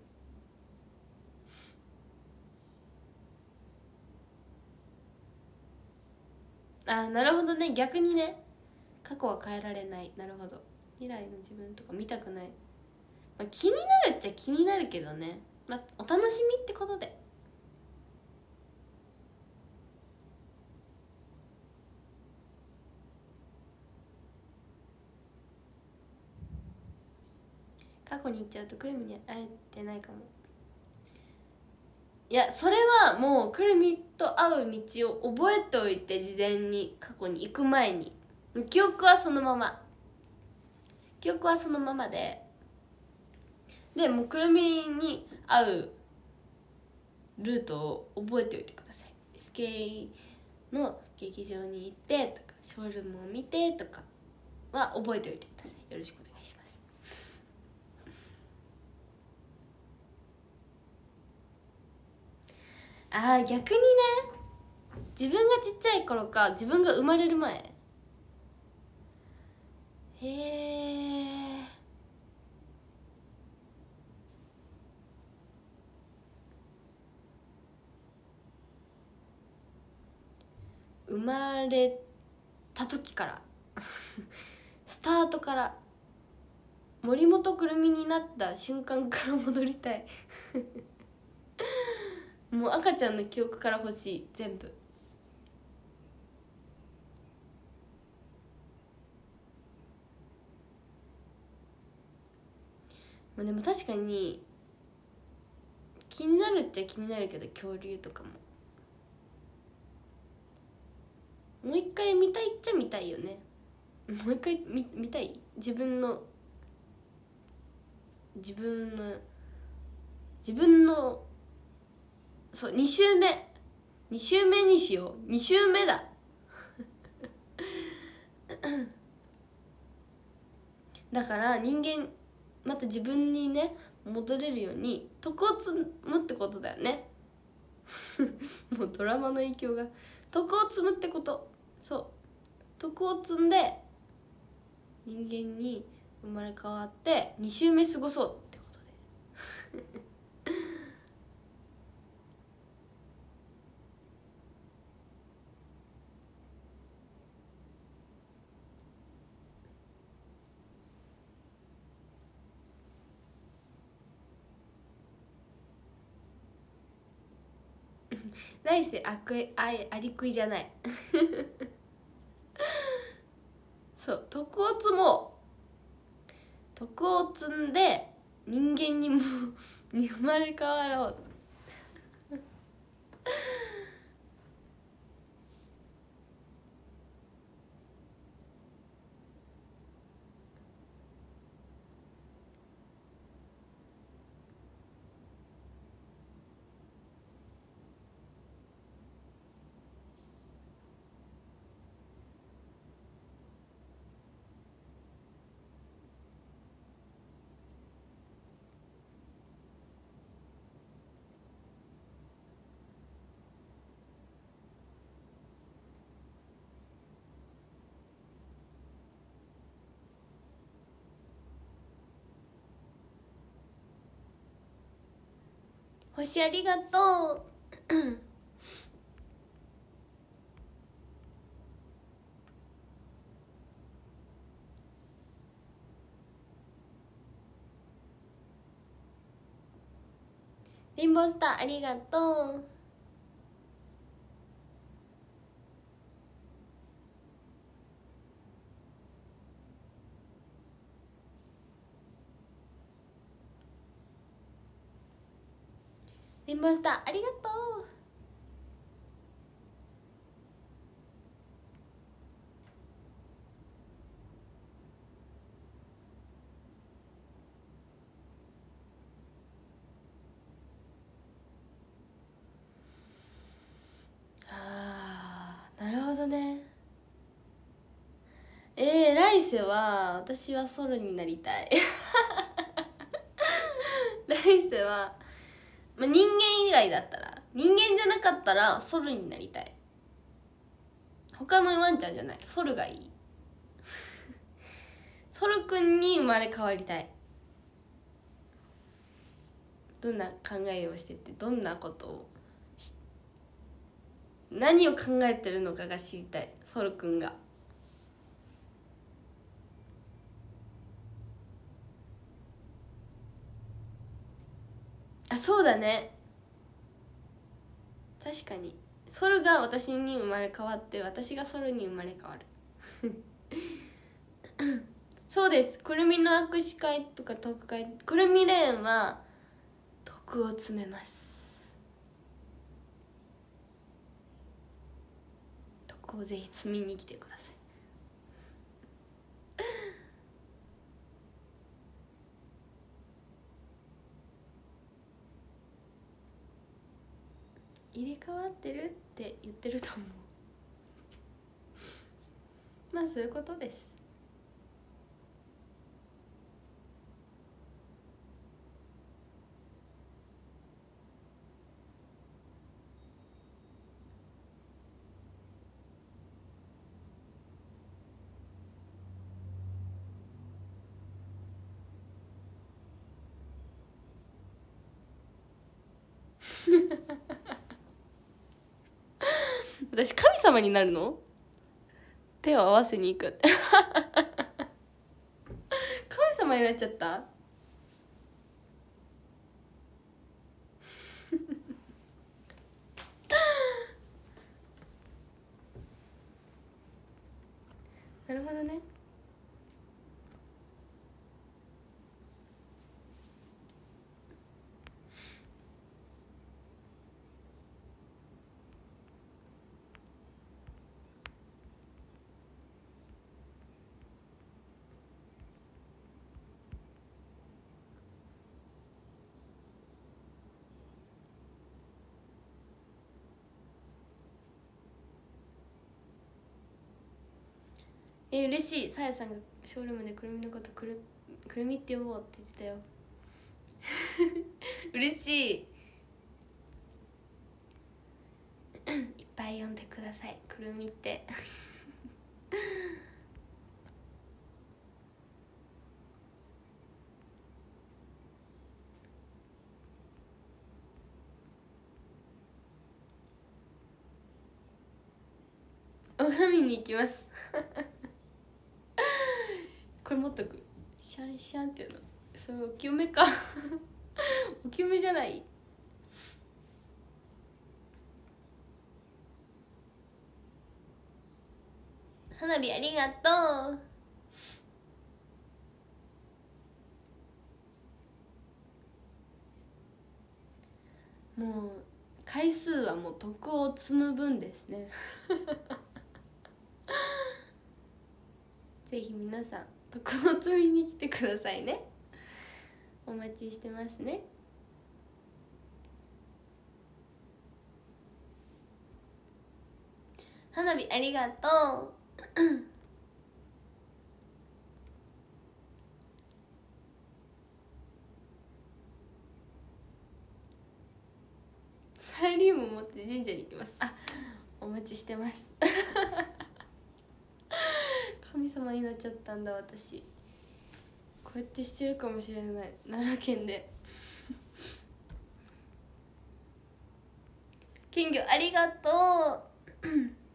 あ、なるほどね。逆にね、過去は変えられない。なるほど。未来の自分とか見たくない。まあ、気になるっちゃ気になるけどね。まあ、お楽しみってことで。 過去に行っちゃうとくるみに会えてないかも。いやそれはもうくるみと会う道を覚えておいて、事前に過去に行く前に記憶はそのまま記憶はそのままで、でもうくるみに会うルートを覚えておいてください。 エスケー の劇場に行ってとかショールームを見てとかは覚えておいてください。よろしくお願いします。あー逆にね、自分がちっちゃい頃か自分が生まれる前、へえ生まれた時からスタートから森本くるみになった瞬間から戻りたいもう赤ちゃんの記憶から欲しい、全部。まあでも確かに気になるっちゃ気になるけど、恐竜とかももう一回見たいっちゃ見たいよね。もう一回 見, 見たい自分の自分の自分のそうに週目に週目にしよう。に週目だだから人間また自分にね戻れるように徳を積むってことだよねもうドラマの影響が。徳を積むってこと。そう、徳を積んで人間に生まれ変わってに週目過ごそうってことで来世あくいあいありくいじゃないそう徳を積もう。徳を積んで人間にもに生まれ変わろう星ありがとうレインボースターありがとう。レインボースターありがとう。あーなるほどね。えー、来世は私はソルになりたい来世は、まあ、人間以外だったら人間じゃなかったらソルになりたい。他のワンちゃんじゃない、ソルがいいソルくんに生まれ変わりたい。どんな考えをしてて、どんなことを何を考えてるのかが知りたい、ソルくんが。あ、そうだね、確かにソルが私に生まれ変わって私がソルに生まれ変わるそうです。くるみの握手会とかトーク会、くるみレーンは徳を詰めます。徳をぜひ積みに来てください。入れ替わってるって言ってると思う。まあそういうことです。私神様になるの？手を合わせに行くって神様になっちゃったなるほどね。えー、嬉しい。さやさんがショールームでくるみのことくるくるみって呼ぼうって言ってたよ嬉しいいっぱい呼んでください、くるみって拝みに行きますこれ持っとく。シャンシャンっていうの、そう、お清めかお清めじゃない。花火ありがとう。もう回数はもう徳を積む分ですねぜひ皆さん徳を積みに来てくださいね。お待ちしてますね。花火ありがとうサイリウム持って神社に行きます。あ、お待ちしてます神様になっちゃったんだ私。こうやってしてるかもしれない、奈良県で金魚ありがとう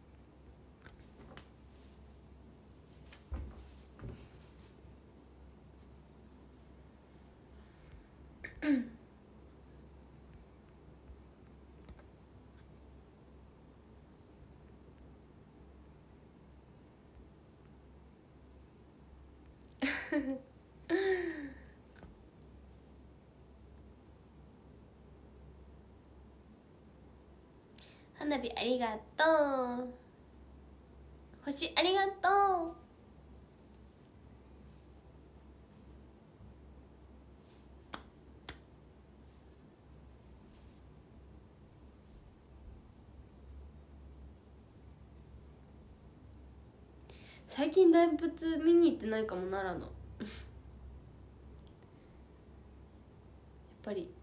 花火ありがとう。星ありがとう。最近大仏見に行ってないかも、奈良のやっぱり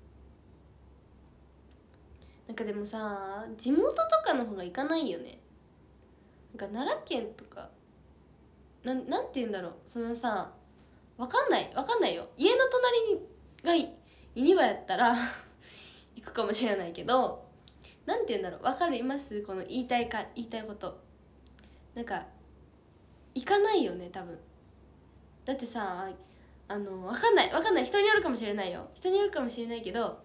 なんかでもさ、地元とかの方が行かないよね。なんか奈良県とかなん、なんて言うんだろう、そのさ、わかんないわかんないよ。家の隣がユニバやったら行くかもしれないけど、なんて言うんだろう、わかります？この言いたいか言いたいこと。なんか行かないよね多分。だってさ、あのわかんないわかんない人によるかもしれないよ、人によるかもしれないけど、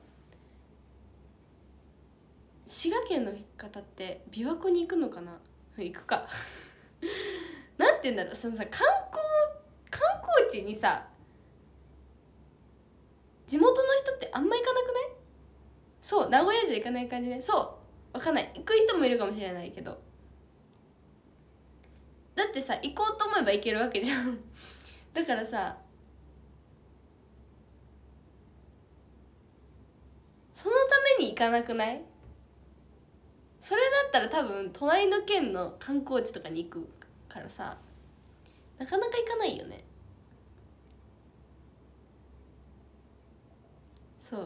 滋賀県の方って琵琶湖に行くのかな、行くかなんて言うんだろう、そのさ、観光観光地にさ地元の人ってあんま行かなくない？そう、名古屋じゃ行かない感じね。そう、わかんない、行く人もいるかもしれないけど、だってさ行こうと思えば行けるわけじゃんだからさ、そのために行かなくない？それだったら多分隣の県の観光地とかに行くからさ、なかなか行かないよね。そう、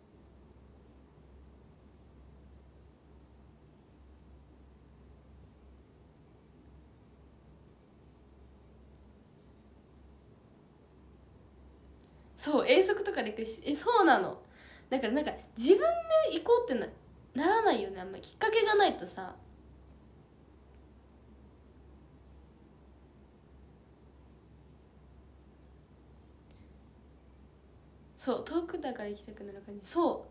そう遠足とかで行くし、えそうなの。だからなんか自分で行こうってなならないよね、あんまりきっかけがないとさ。そう遠くだから行きたくなる感じ。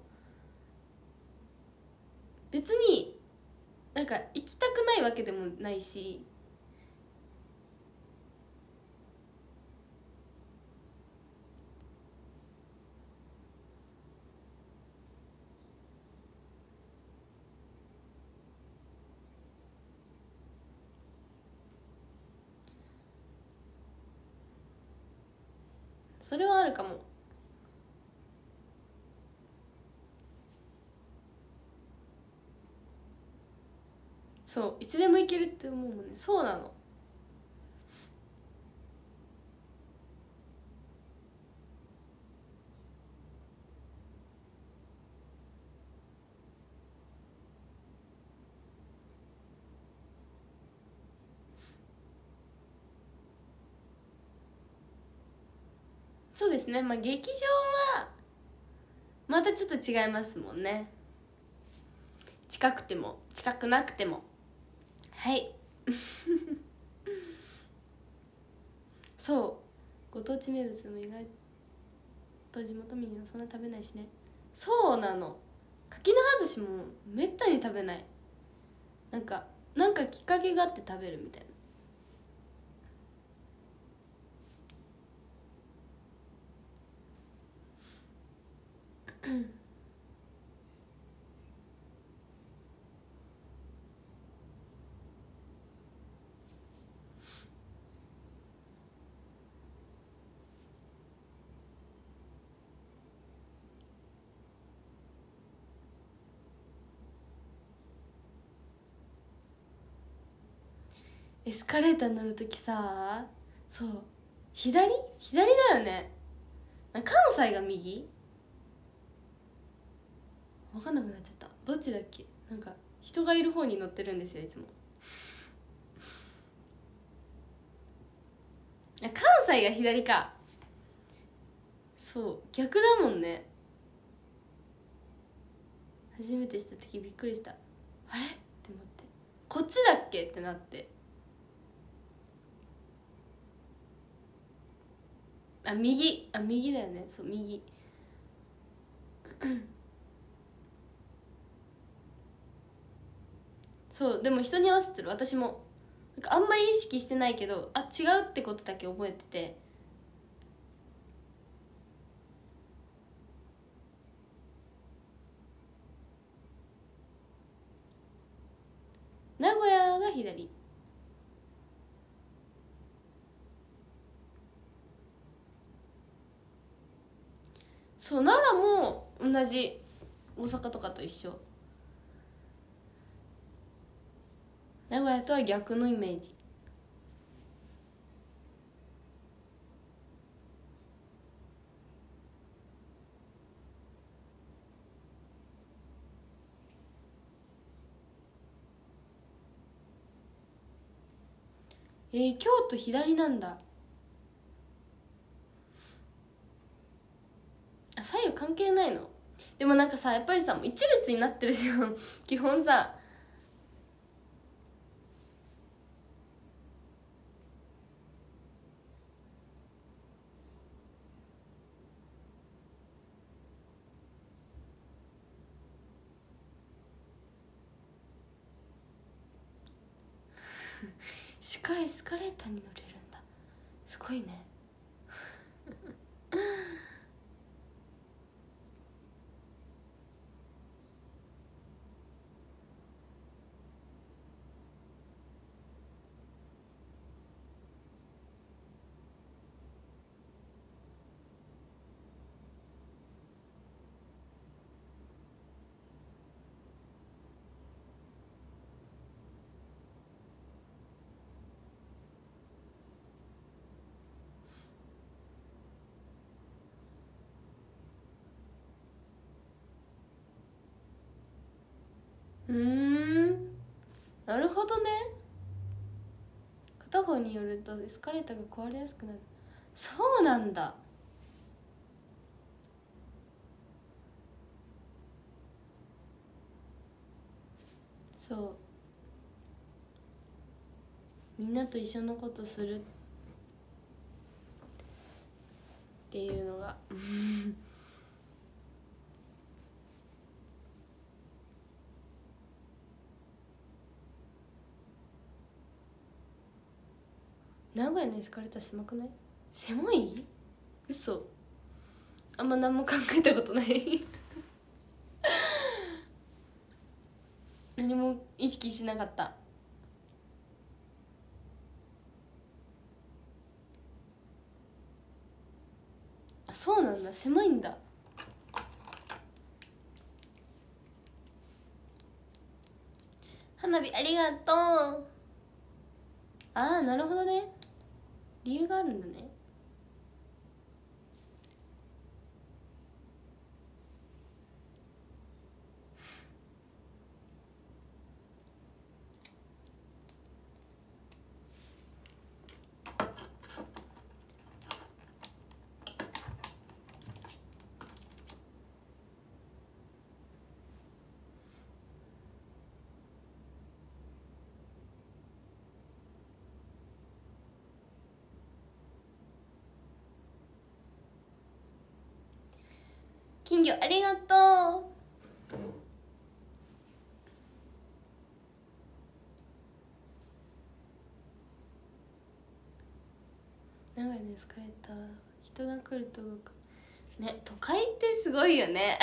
そう別になんか行きたくないわけでもないし、それはあるかも。そういつでも行けるって思うもんね。そうなの。そうですね、まあ劇場はまたちょっと違いますもんね。近くても近くなくても。はいそうご当地名物も意外と地元民はそんな食べないしね。そうなの、柿の葉寿司もめったに食べない。なんかなんかきっかけがあって食べるみたいなエスカレーター乗るときさ、そう左左だよね。関西が右分かんなくなっちゃった。どっちだっけ。なんか人がいる方に乗ってるんですよいつも。いや関西が左か。そう逆だもんね。初めてした時びっくりした。あれって思って、こっちだっけってなって、あ右あ右だよね。そう右そうでも人に合わせてる私も。なんかあんまり意識してないけど、あ違うってことだけ覚えてて。名古屋が左。そう奈良も同じ、大阪とかと一緒。名古屋とは逆のイメージ。えー、京都左なんだ。あ左右関係ないの。でもなんかさやっぱりさ一列になってるじゃん基本さ。地下エスカレーターに乗れるんだ、すごいねうーん、なるほどね。片方によるとエスカレーターが壊れやすくなる。そうなんだ。そう、みんなと一緒のことするっていうのが名古屋のエスカレーター狭くない？狭い？嘘。あんま何も考えたことない何も意識しなかった。あ、そうなんだ、狭いんだ。花火ありがとう。ああ、なるほどね、理由があるんだね。金魚ありがとう。名古屋のエスカレーター、人が来ると動くね。都会ってすごいよね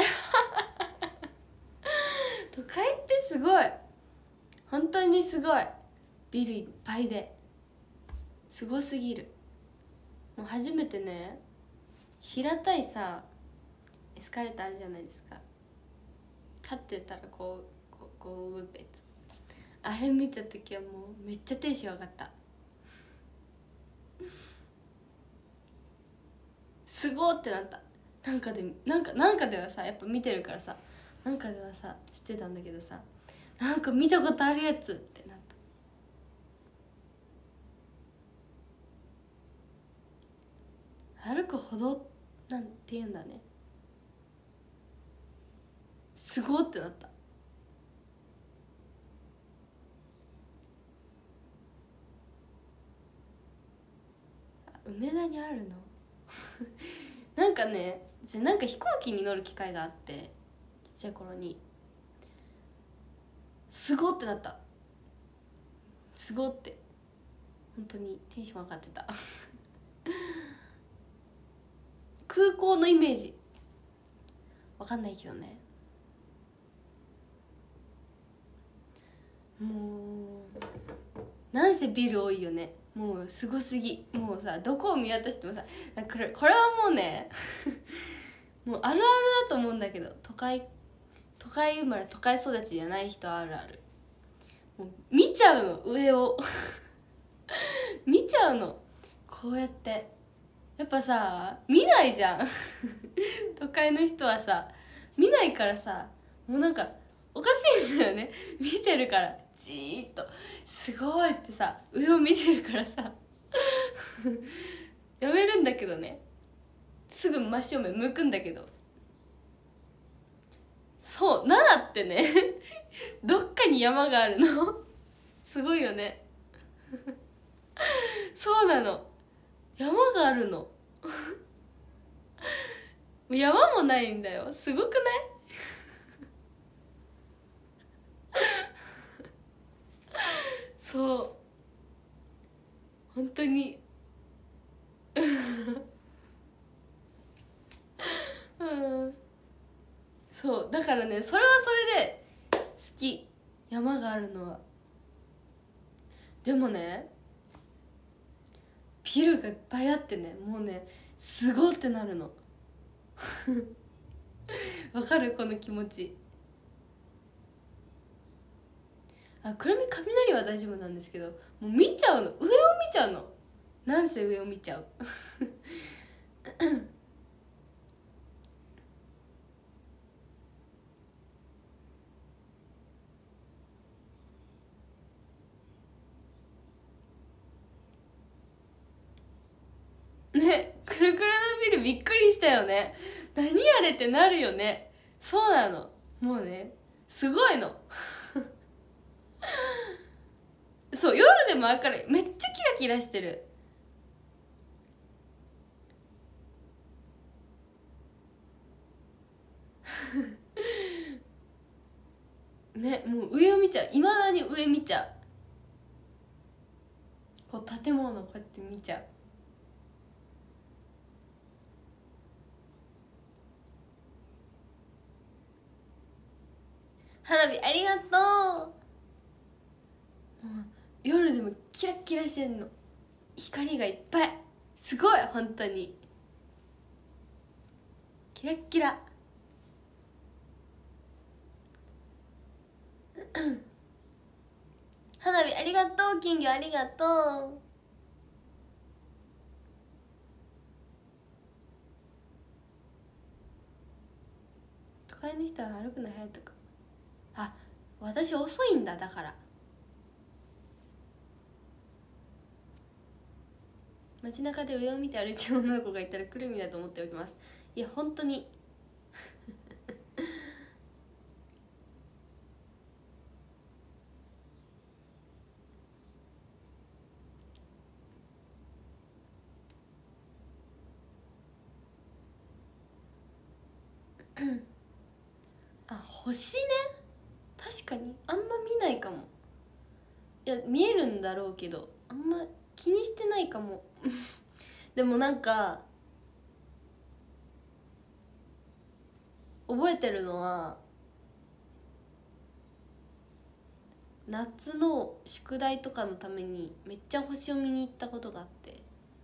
都会ってすごい、本当にすごい。ビルいっぱいですごすぎる。もう初めてね、平たいさエスカレーターあるじゃないですか。立ってたらこうこうこう動くやつ、あれ見た時はもうめっちゃテンション上がった。すごーってなった。なんかでなんかなんかではさ、やっぱ見てるからさ、なんかではさ知ってたんだけどさ、なんか見たことあるやつってなった。歩く歩道なんていうんだね。すごってなった。梅田にあるのなんかね、なんか飛行機に乗る機会があって、ちっちゃい頃にすごってなった。すごって、本当にテンション上がってた空港のイメージわかんないけどね。もうなんせビル多いよね。もうすごすぎ。もうさ、どこを見渡してもさ、これこれはもうねもうあるあるだと思うんだけど、都会都会生まれ都会育ちじゃない人あるある。もう見ちゃうの、上を見ちゃうの、こうやって。やっぱさ見ないじゃん都会の人はさ見ないからさ、もうなんかおかしいんだよね見てるからじーっとすごいってさ、上を見てるからさやめるんだけどね、すぐ真正面向くんだけど。そう、奈良ってねどっかに山があるのすごいよねそうなの、山があるの山もないんだよ。すごくないそう本当にうんそうだからね、それはそれで好き、山があるのは。でもね、ビルがいっぱいあってね、もうねすごってなるのわかるこの気持ち。あ、くるみ雷は大丈夫なんですけど、もう見ちゃうの、上を見ちゃうの。なんせ上を見ちゃうね、くるくるのビルびっくりしたよね。何あれってなるよね。そうなの、もうねすごいのそう、夜でも明るい、めっちゃキラキラしてるね、もう上を見ちゃう、いまだに上見ちゃう、こう建物をこうやって見ちゃう。花火ありがとう。もう夜でもキラキラしてんの、光がいっぱい、すごい本当にキラッキラ花火ありがとう、金魚ありがとう。都会の人は歩くの早いとか、あ、私遅いんだ、だから街中で上を見て歩いてる女の子がいたらくるみだと思っておきます。いや本当にあ、星ね、確かにあんま見ないかも。いや見えるんだろうけどあんま気にしてないかもでもなんか覚えてるのは、夏の宿題とかのためにめっちゃ星を見に行ったことがあって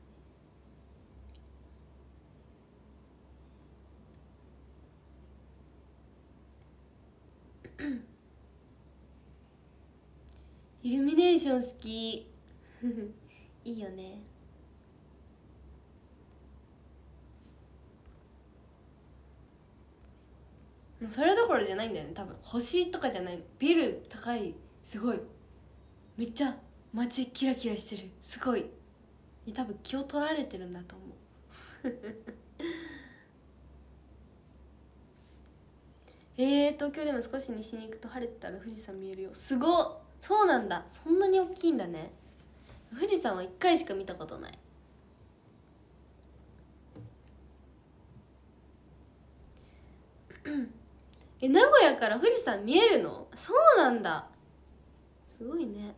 イルミネーション好きいいよね。それどころじゃないんだよね、多分星とかじゃない、ビル高い、すごいめっちゃ街キラキラしてる、すごい、多分気を取られてるんだと思うえー、東京でも少し西に行くと晴れてたら富士山見えるよ、すごっ、そうなんだ、そんなに大きいんだね。富士山はいっかいしか見たことない。え、名古屋から富士山見えるの？そうなんだ、すごいね。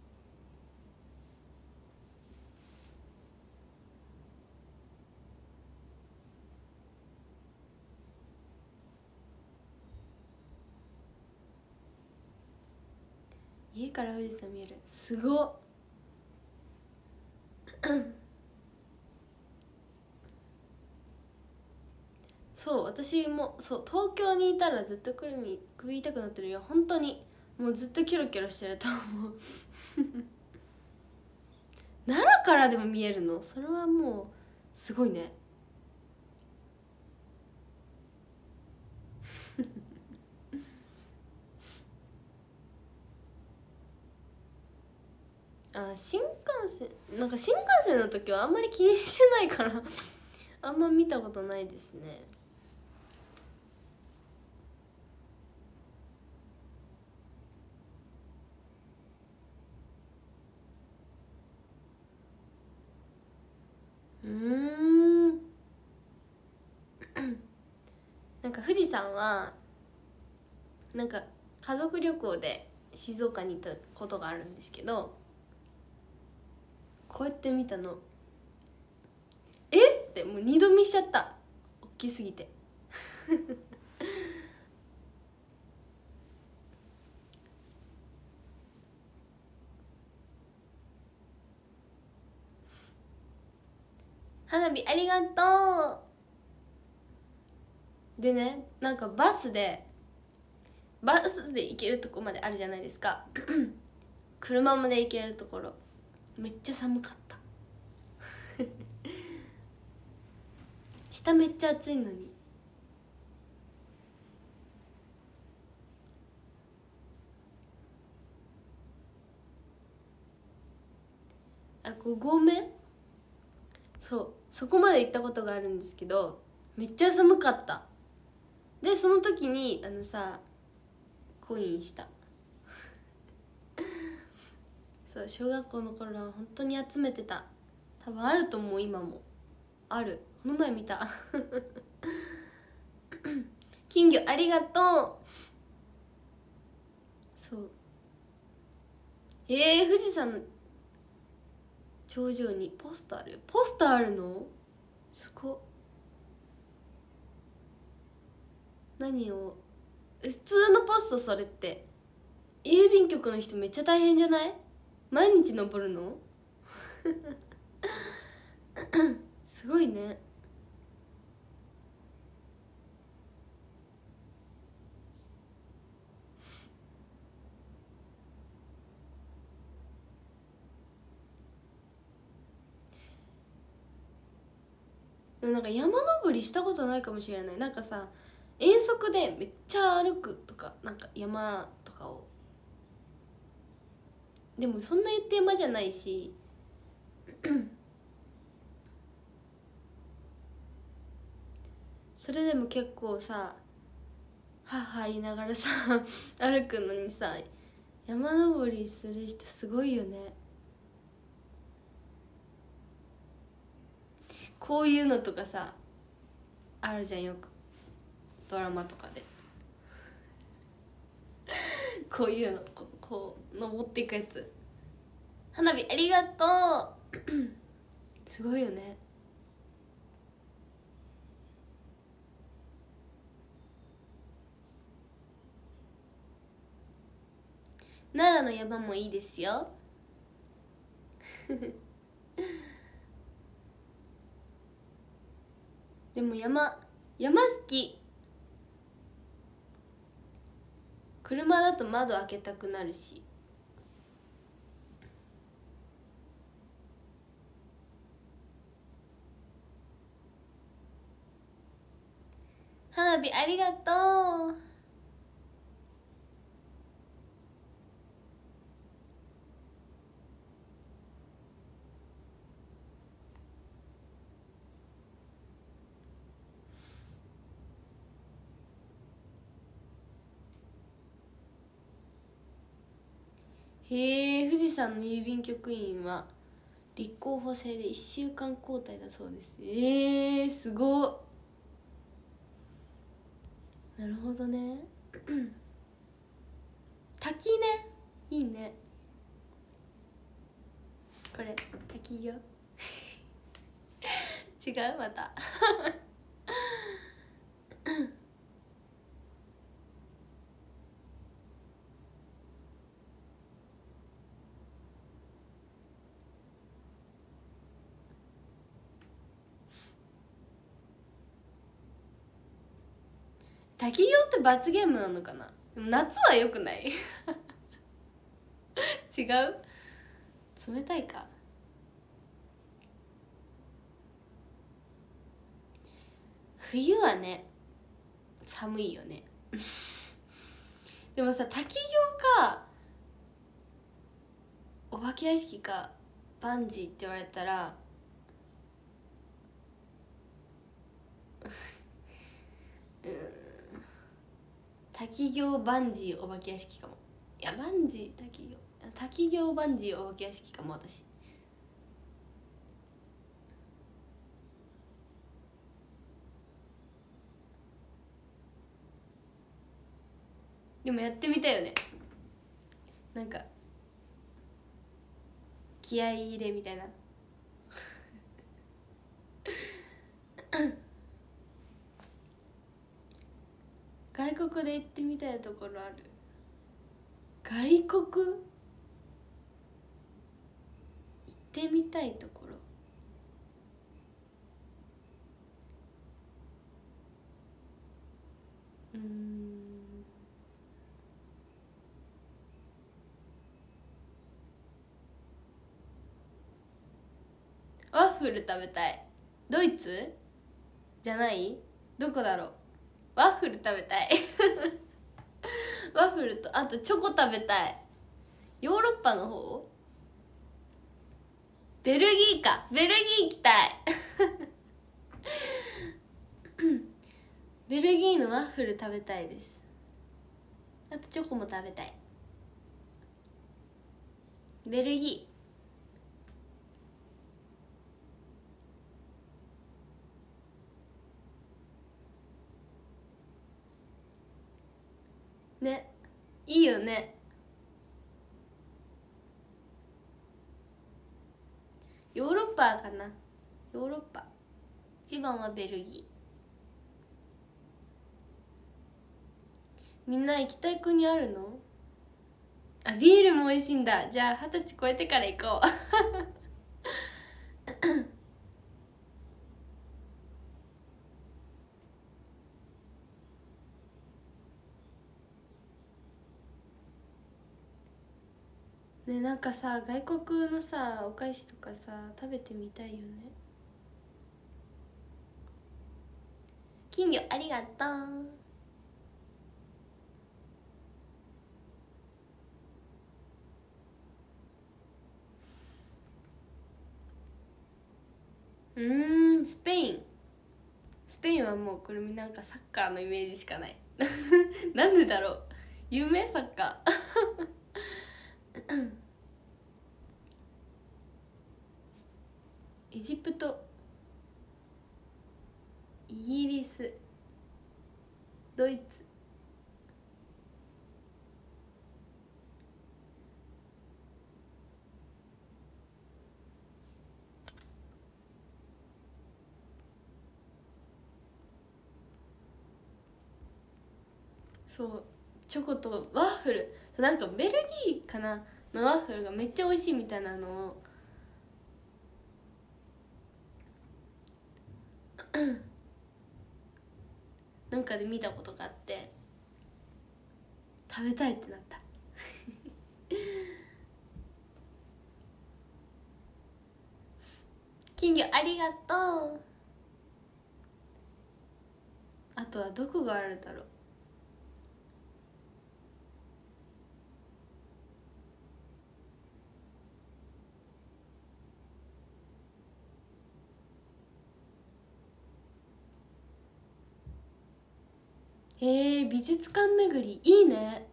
家から富士山見える、すごっそう、私もそう東京にいたらずっとくるみ食いたくなってるよ、本当にもうずっとキョロキョロしてると思う奈良からでも見えるの、それはもうすごいねあ、新幹線、なんか新幹線の時はあんまり気にしてないからあんま見たことないですね。うーんなんか富士山はなんか家族旅行で静岡に行ったことがあるんですけど、こうやって見たの、えってもう二度見しちゃった、大きすぎて花火ありがとう。でね、なんかバスでバスで行けるとこまであるじゃないですか車まで行けるところ、めっちゃ寒かった下めっちゃ暑いのに。あ、ご合目、そうそこまで行ったことがあるんですけど、めっちゃ寒かった。でその時にあのさコインしたそう、小学校の頃は本当に集めてた。多分あると思う、今もある。この前見た金魚ありがとう。そうえー、富士山の頂上にポスターあるよ。ポスターあるのすごっ。何を普通のポスト、それって郵便局の人めっちゃ大変じゃない？毎日登るのすごいね。でもなんか山登りしたことないかもしれない。なんかさ遠足でめっちゃ歩くとか、なんか山とかを、でもそんな言って山じゃないしそれでも結構さはは言いながらさ歩くのにさ、山登りする人すごいよね。こういうのとかさあるじゃん、よくドラマとかでこういうのこう、こう登っていくやつ。花火ありがとうすごいよね。奈良の山もいいですよでも山山好き。車だと窓開けたくなるし。花火ありがとう。へえ、富士山の郵便局員は立候補制でいっしゅうかん交代だそうです。えー、すごっ。なるほどね滝ね、いいね。これ滝よ違う、また滝行って罰ゲームなのかな。でも夏はよくない違う、冷たいか。冬はね寒いよねでもさ、滝行かお化け屋敷かバンジーって言われたらうん、滝行バンジーお化け屋敷かも。いや、バンジー滝行、滝行バンジーお化け屋敷かも私。でもやってみたいよね、なんか気合い入れみたいな外国で行ってみたいところある？外国行ってみたいところ、うーんワッフル食べたい。ドイツじゃない？どこだろう。ワッフル食べたいワッフルとあとチョコ食べたい。ヨーロッパの方？ ベルギーか、ベルギー行きたいベルギーのワッフル食べたいです。あとチョコも食べたい。ベルギーね、いいよね。ヨーロッパかな、ヨーロッパ。一番はベルギー。みんな行きたい国あるの？あ、ビールも美味しいんだ。じゃあ二十歳超えてから行こうね。なんかさ、外国のさお菓子とかさ食べてみたいよね。金魚ありがとう。うーん、スペイン。スペインはもうこれなんかサッカーのイメージしかないなんでだろう、有名サッカーエジプト、イギリス、ドイツ。そう、チョコとワッフル、なんかベルギーかなのワッフルがめっちゃ美味しいみたいなのをなんかで見たことがあって食べたいってなった金魚ありがとう。あとはどこがあるだろう。えー、美術館巡りいいね。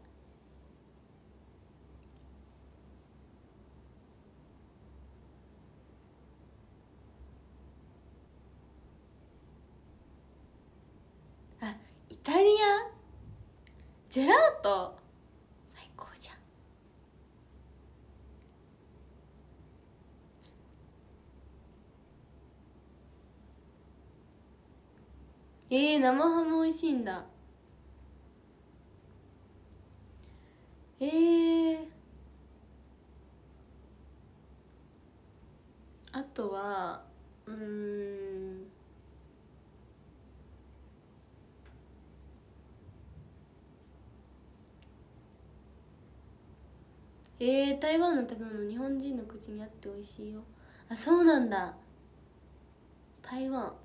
あ、イタリアジェラート最高じゃん。えー、生ハム美味しいんだ。えー、あとはうーんえー、台湾の食べ物日本人の口にあって美味しいよ。あ、そうなんだ。台湾、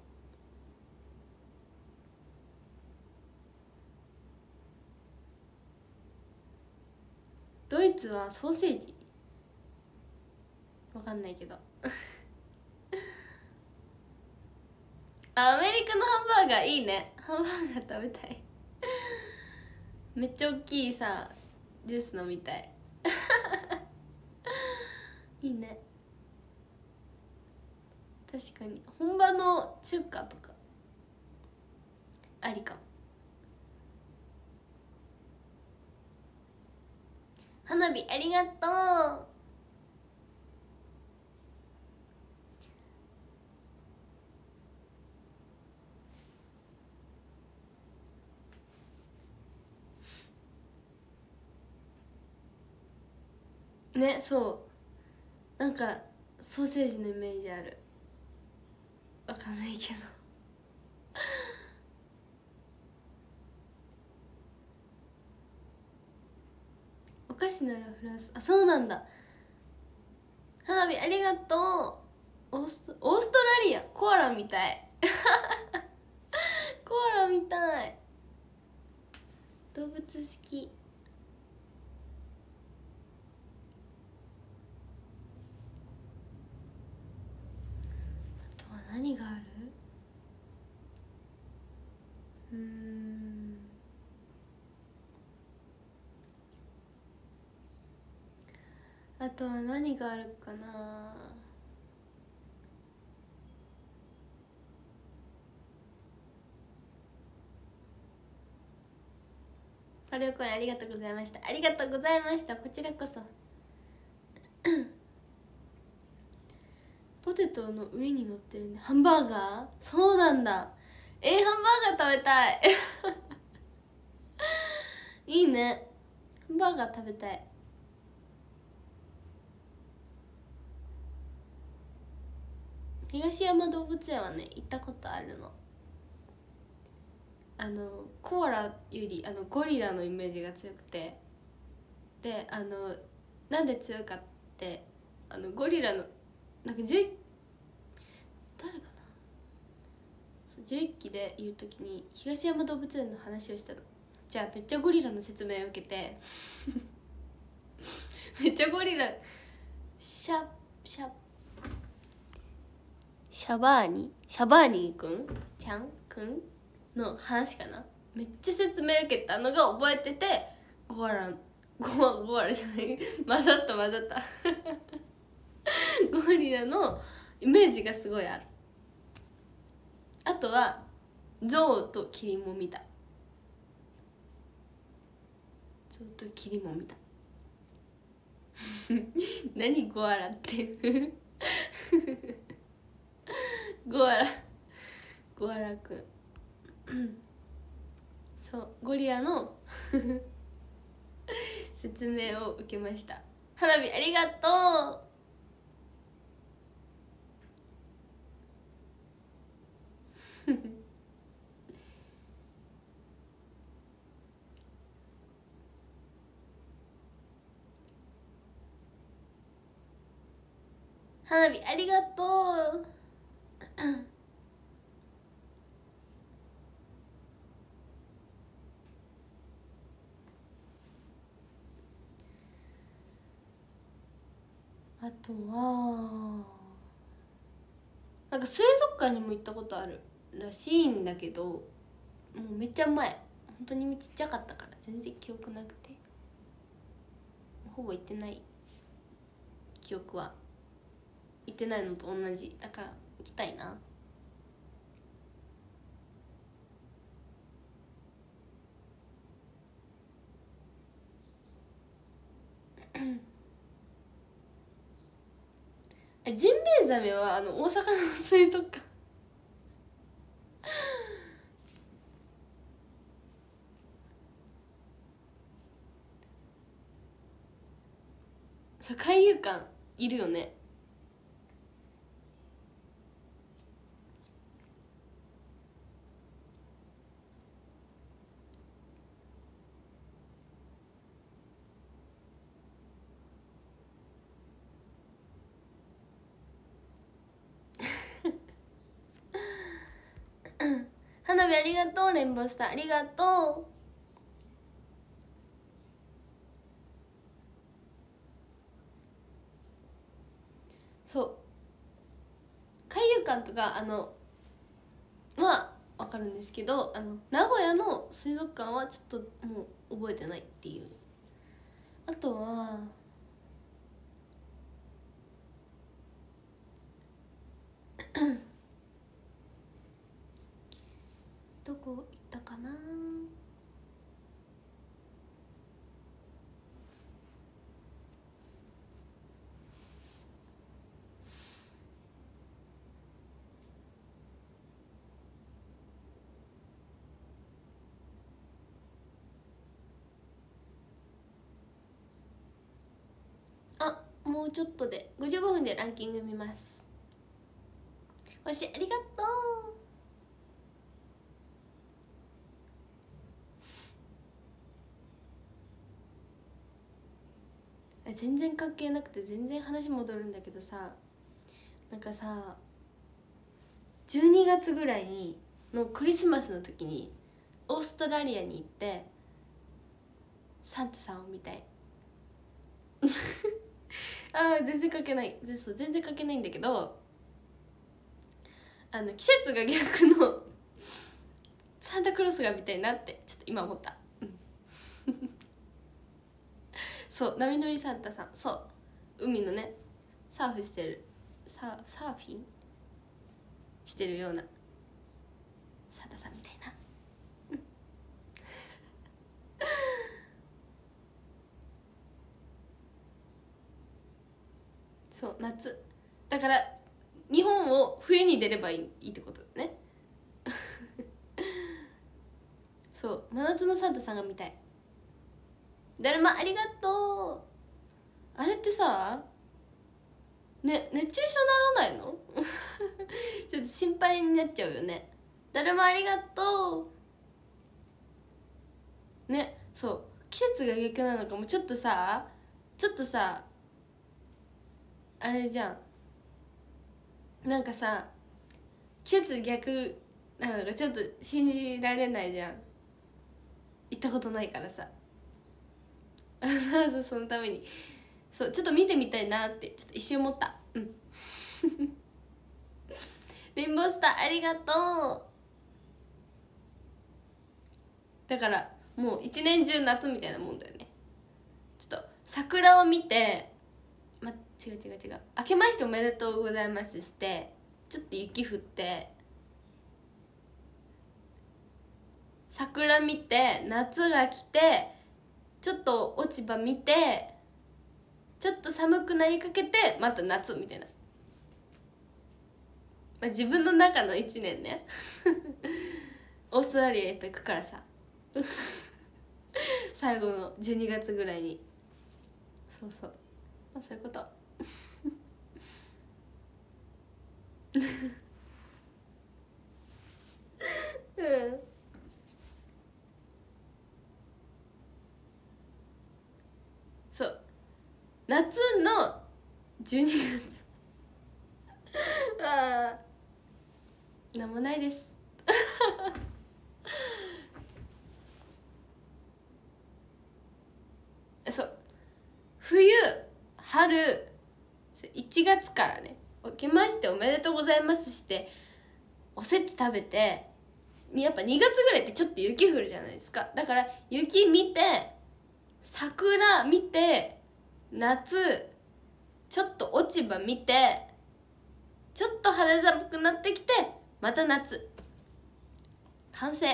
ドイツはソーセージわかんないけどあ、アメリカのハンバーガーいいね。ハンバーガー食べたいめっちゃ大きいさジュース飲みたいいいね。確かに本場の中華とかありかも。花火ありがとうね。そうなんかソーセージのイメージある。わかんないけどお菓子ならフランス。あ、そうなんだ。花火ありがとう。オースオーストラリアコアラみたいコアラみたい。動物好き。 あとは何があるかな。パルコンありがとうございました。ありがとうございました。こちらこそポテトの上に乗ってるね。ハンバーガー。そうなんだ。えー、ハンバーガー食べたいいいね、ハンバーガー食べたい。東山動物園はね行ったことあるの。あのコアラよりあのゴリラのイメージが強くて、であのなんで強いかって、あのゴリラのなんかじゅう誰かな、そうじゅういっきでいる時に東山動物園の話をしたの。じゃあめっちゃゴリラの説明を受けてめっちゃゴリラシャシャシャバーニシャバーニくんちゃんくんの話かな、めっちゃ説明受けたのが覚えてて、ゴアラゴアゴアラじゃない混ざった混ざったゴリラのイメージがすごいある。あとはゾウとキリンも見た。ゾウとキリンも見た何ゴアラってゴアラゴアラくんそうゴリラの説明を受けました。花火ありがとう花火ありがとうあとはなんか水族館にも行ったことあるらしいんだけど、もうめっちゃ前、本当にちっちゃかったから全然記憶なくて、ほぼ行ってない記憶は、行ってないのと同じだから行きたいなジンベエザメはあの大阪の水族館そう海遊館いるよね花火ありがとう、レンボスターありがとう。そう海遊館とかあのまあわかるんですけど、あの名古屋の水族館はちょっともう覚えてないっていう。あとはどこ行ったかな。あ、もうちょっとでごじゅうごふんでランキング見ます。星ありがとう。全然関係なくて全然話戻るんだけどさ、なんかさじゅうにがつぐらいにのクリスマスの時にオーストラリアに行ってサンタさんを見たいあー全然関係ないそう全然関係ないんだけど、あの季節が逆のサンタクロースが見たいなってちょっと今思った、うん、そう波乗りサンタさん、そう海のねサーフしてるササーフィンしてるようなサンタさんみたいな、うん、そう夏だから日本を冬に出ればいい、いいってことだねそう真夏のサンタさんが見たい。だるまありがとう。あれってさね熱中症ならないのちょっと心配になっちゃうよね。だるまありがとうね。そう季節が逆なのかも。ちょっとさちょっとさあれじゃん、なんかさ季節逆なのがちょっと信じられないじゃん。行ったことないからさそうそうそのためにそうちょっと見てみたいなってちょっと一瞬思った。うんレインボースターありがとう。だからもう一年中夏みたいなもんだよね。ちょっと桜を見て、ま、違う違う違う明けましておめでとうございますしてちょっと雪降って桜見て夏が来てちょっと落ち葉見てちょっと寒くなりかけてまた夏みたいな、まあ、自分の中のいちねんねオーストラリアいっぱい行くからさ最後のじゅうにがつぐらいにそうそう、まあ、そういうことうんそう夏のじゅうにがつああなんもないですそう冬春いちがつからね明けましておめでとうございますしておせち食べてやっぱにがつぐらいってちょっと雪降るじゃないですか。だから雪見て桜見て夏ちょっと落ち葉見てちょっと肌寒くなってきてまた夏完成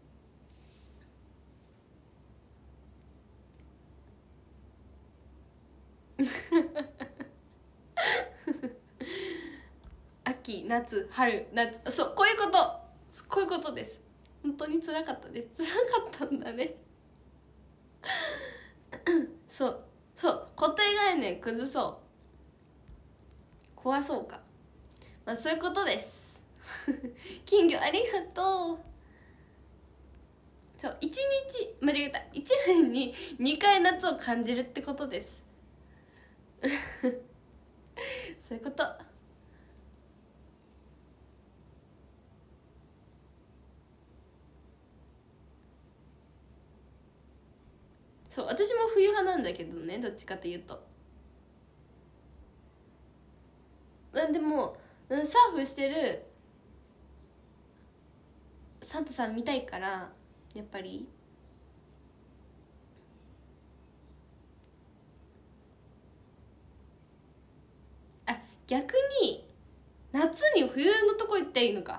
秋夏春夏そうこういうことこういうことです。本当に辛かったです。辛かったんだねそうそう固定概念崩そう壊そうか、まあそういうことです金魚ありがとう。そう一日間違えた一年ににかい夏を感じるってことですそういうこと。そう私も冬派なんだけどね、どっちかというと。なんでもサーフしてるサンタさん見たいからやっぱりあ逆に夏に冬のとこ行ったらいいのか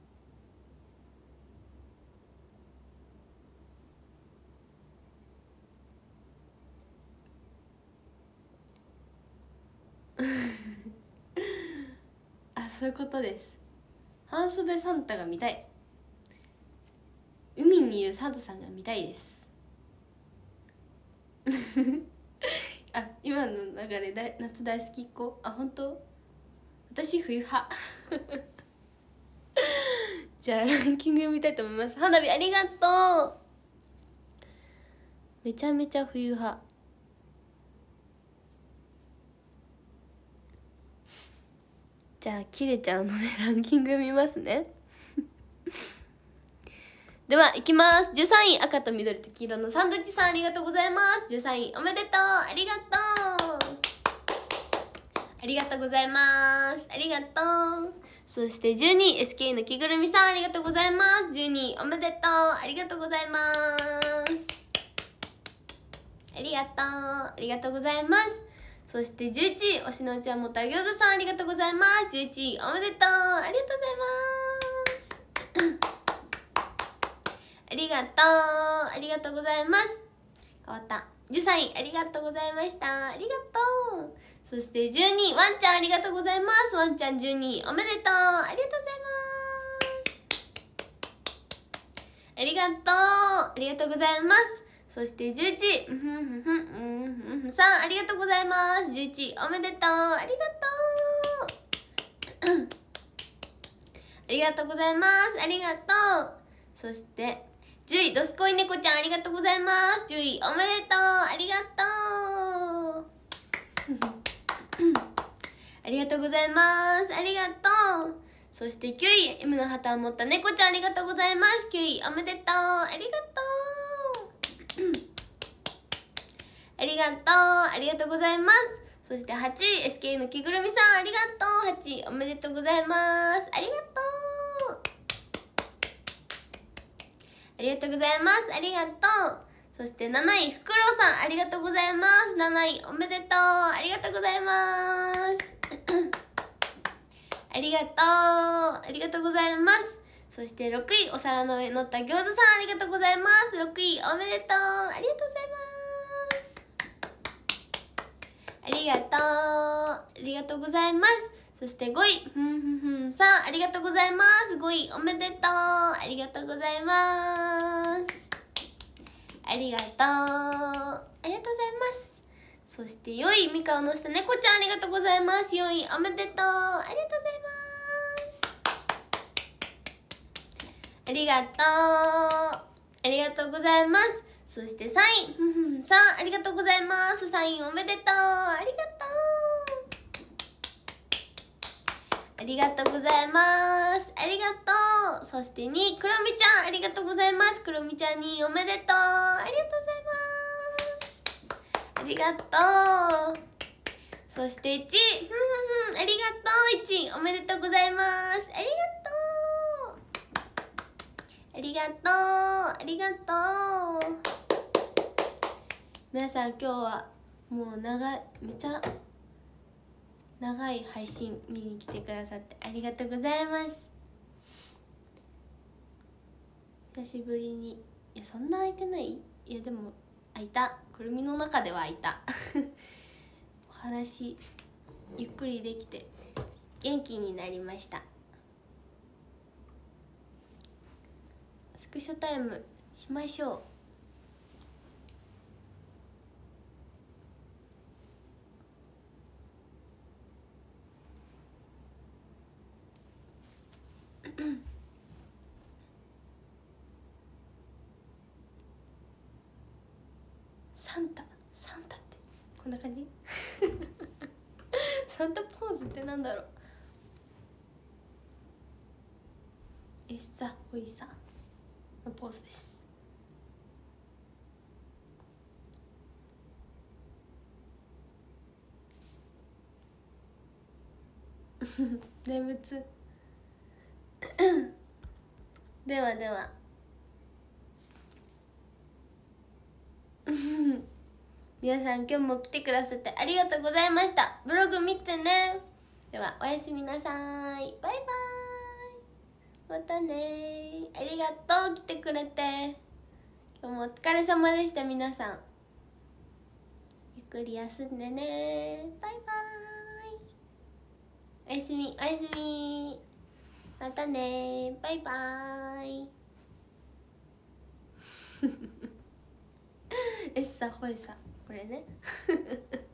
あそういうことです。半袖サンタが見たい。海にいるサンタさんが見たいですあ今の流れだ夏大好きっ子。あ本当私冬派じゃあランキング見たいと思います。花火ありがとう。めちゃめちゃ冬派。じゃあ切れちゃうのでランキング見ますねではいきます。じゅうさんい赤と緑と黄色のサンドイッチさんありがとうございます。じゅうさんいおめでとうありがとうありがとうございます。ありがとう。そしてじゅうにい エスケー の着ぐるみさんありがとうございます。じゅうにいおめでとうありがとうございます。ありがとうありがとうございます。 そしてじゅういちい推しのうちはもた餃子さんありがとうございます。じゅういちいおめでとう、ありがとうございますありがとうありがとうございます。変わった。じゅうさんいありがとうございました。ありがとう。そしてじゅうにいワンちゃんありがとうございます。ワンちゃんじゅうにいおめでとう、ありがとうございますありがとうありがとうございます。そしてじゅういちいうんふんふんふんうんふんさんありがとうございます。じゅういちいおめでとう、ありがとうありがとうございます。ありがとう。そしてじゅういドスコイネコちゃんありがとうございます。じゅういおめでとう、ありがとうありがとうございます。ありがとう。そしてきゅうい M の旗を持った猫ちゃんありがとうございます。きゅういおめでとう、ありがとうありがとうありがとうございます。そしてはちい エスケー の着ぐるみさんありがとう。はちいおめでとうございます。ありがとうありがとうございます。ありがとう。そしてなないフクロウさんありがとうございます。なないおめでとう、ありがとうございますありがとうありがとうございます。そしてろくいお皿の上に乗った餃子さんありがとうございます。ろくいおめでとう、ありがとうございますありがとうありがとうございます。そしてごいふんふんふんさんありがとうございます。ごいおめでとう、ありがとうございますありがとうありがとうございます。そしてよいみかんをのせた猫ちゃんありがとうございます。よいおめでとう、ありがとうございますありがとうありがとうございます。そしてさんいふんふんさんありがとうございます。さんいおめでとう、ありがとうありがとうございます。ありがとう。そしてにいくろみちゃんありがとうございます。くろみちゃんにおめでとう、ありがとうございますありがとう。そしていちいふんふんふんありがとう。いちいおめでとうございます。ありがとうありがとうありがとう。皆さん今日はもう長いめちゃ長い配信見に来てくださってありがとうございます。久しぶりにいやそんな空いてない。いやでも空いた。くるみの中では空いたお話ゆっくりできて元気になりました。スクショタイムしましょう。サンタサンタってこんな感じサンタポーズってなんだろう。エッサホイサのポーズです念仏ではでは皆さん今日も来てくださってありがとうございました。ブログ見てね。ではおやすみなさい。バイバイ。またね。ありがとう来てくれて。今日もお疲れ様でした。皆さんゆっくり休んでね。バイバイ。おやすみおやすみ。またね。バイバイエッサホイサこれね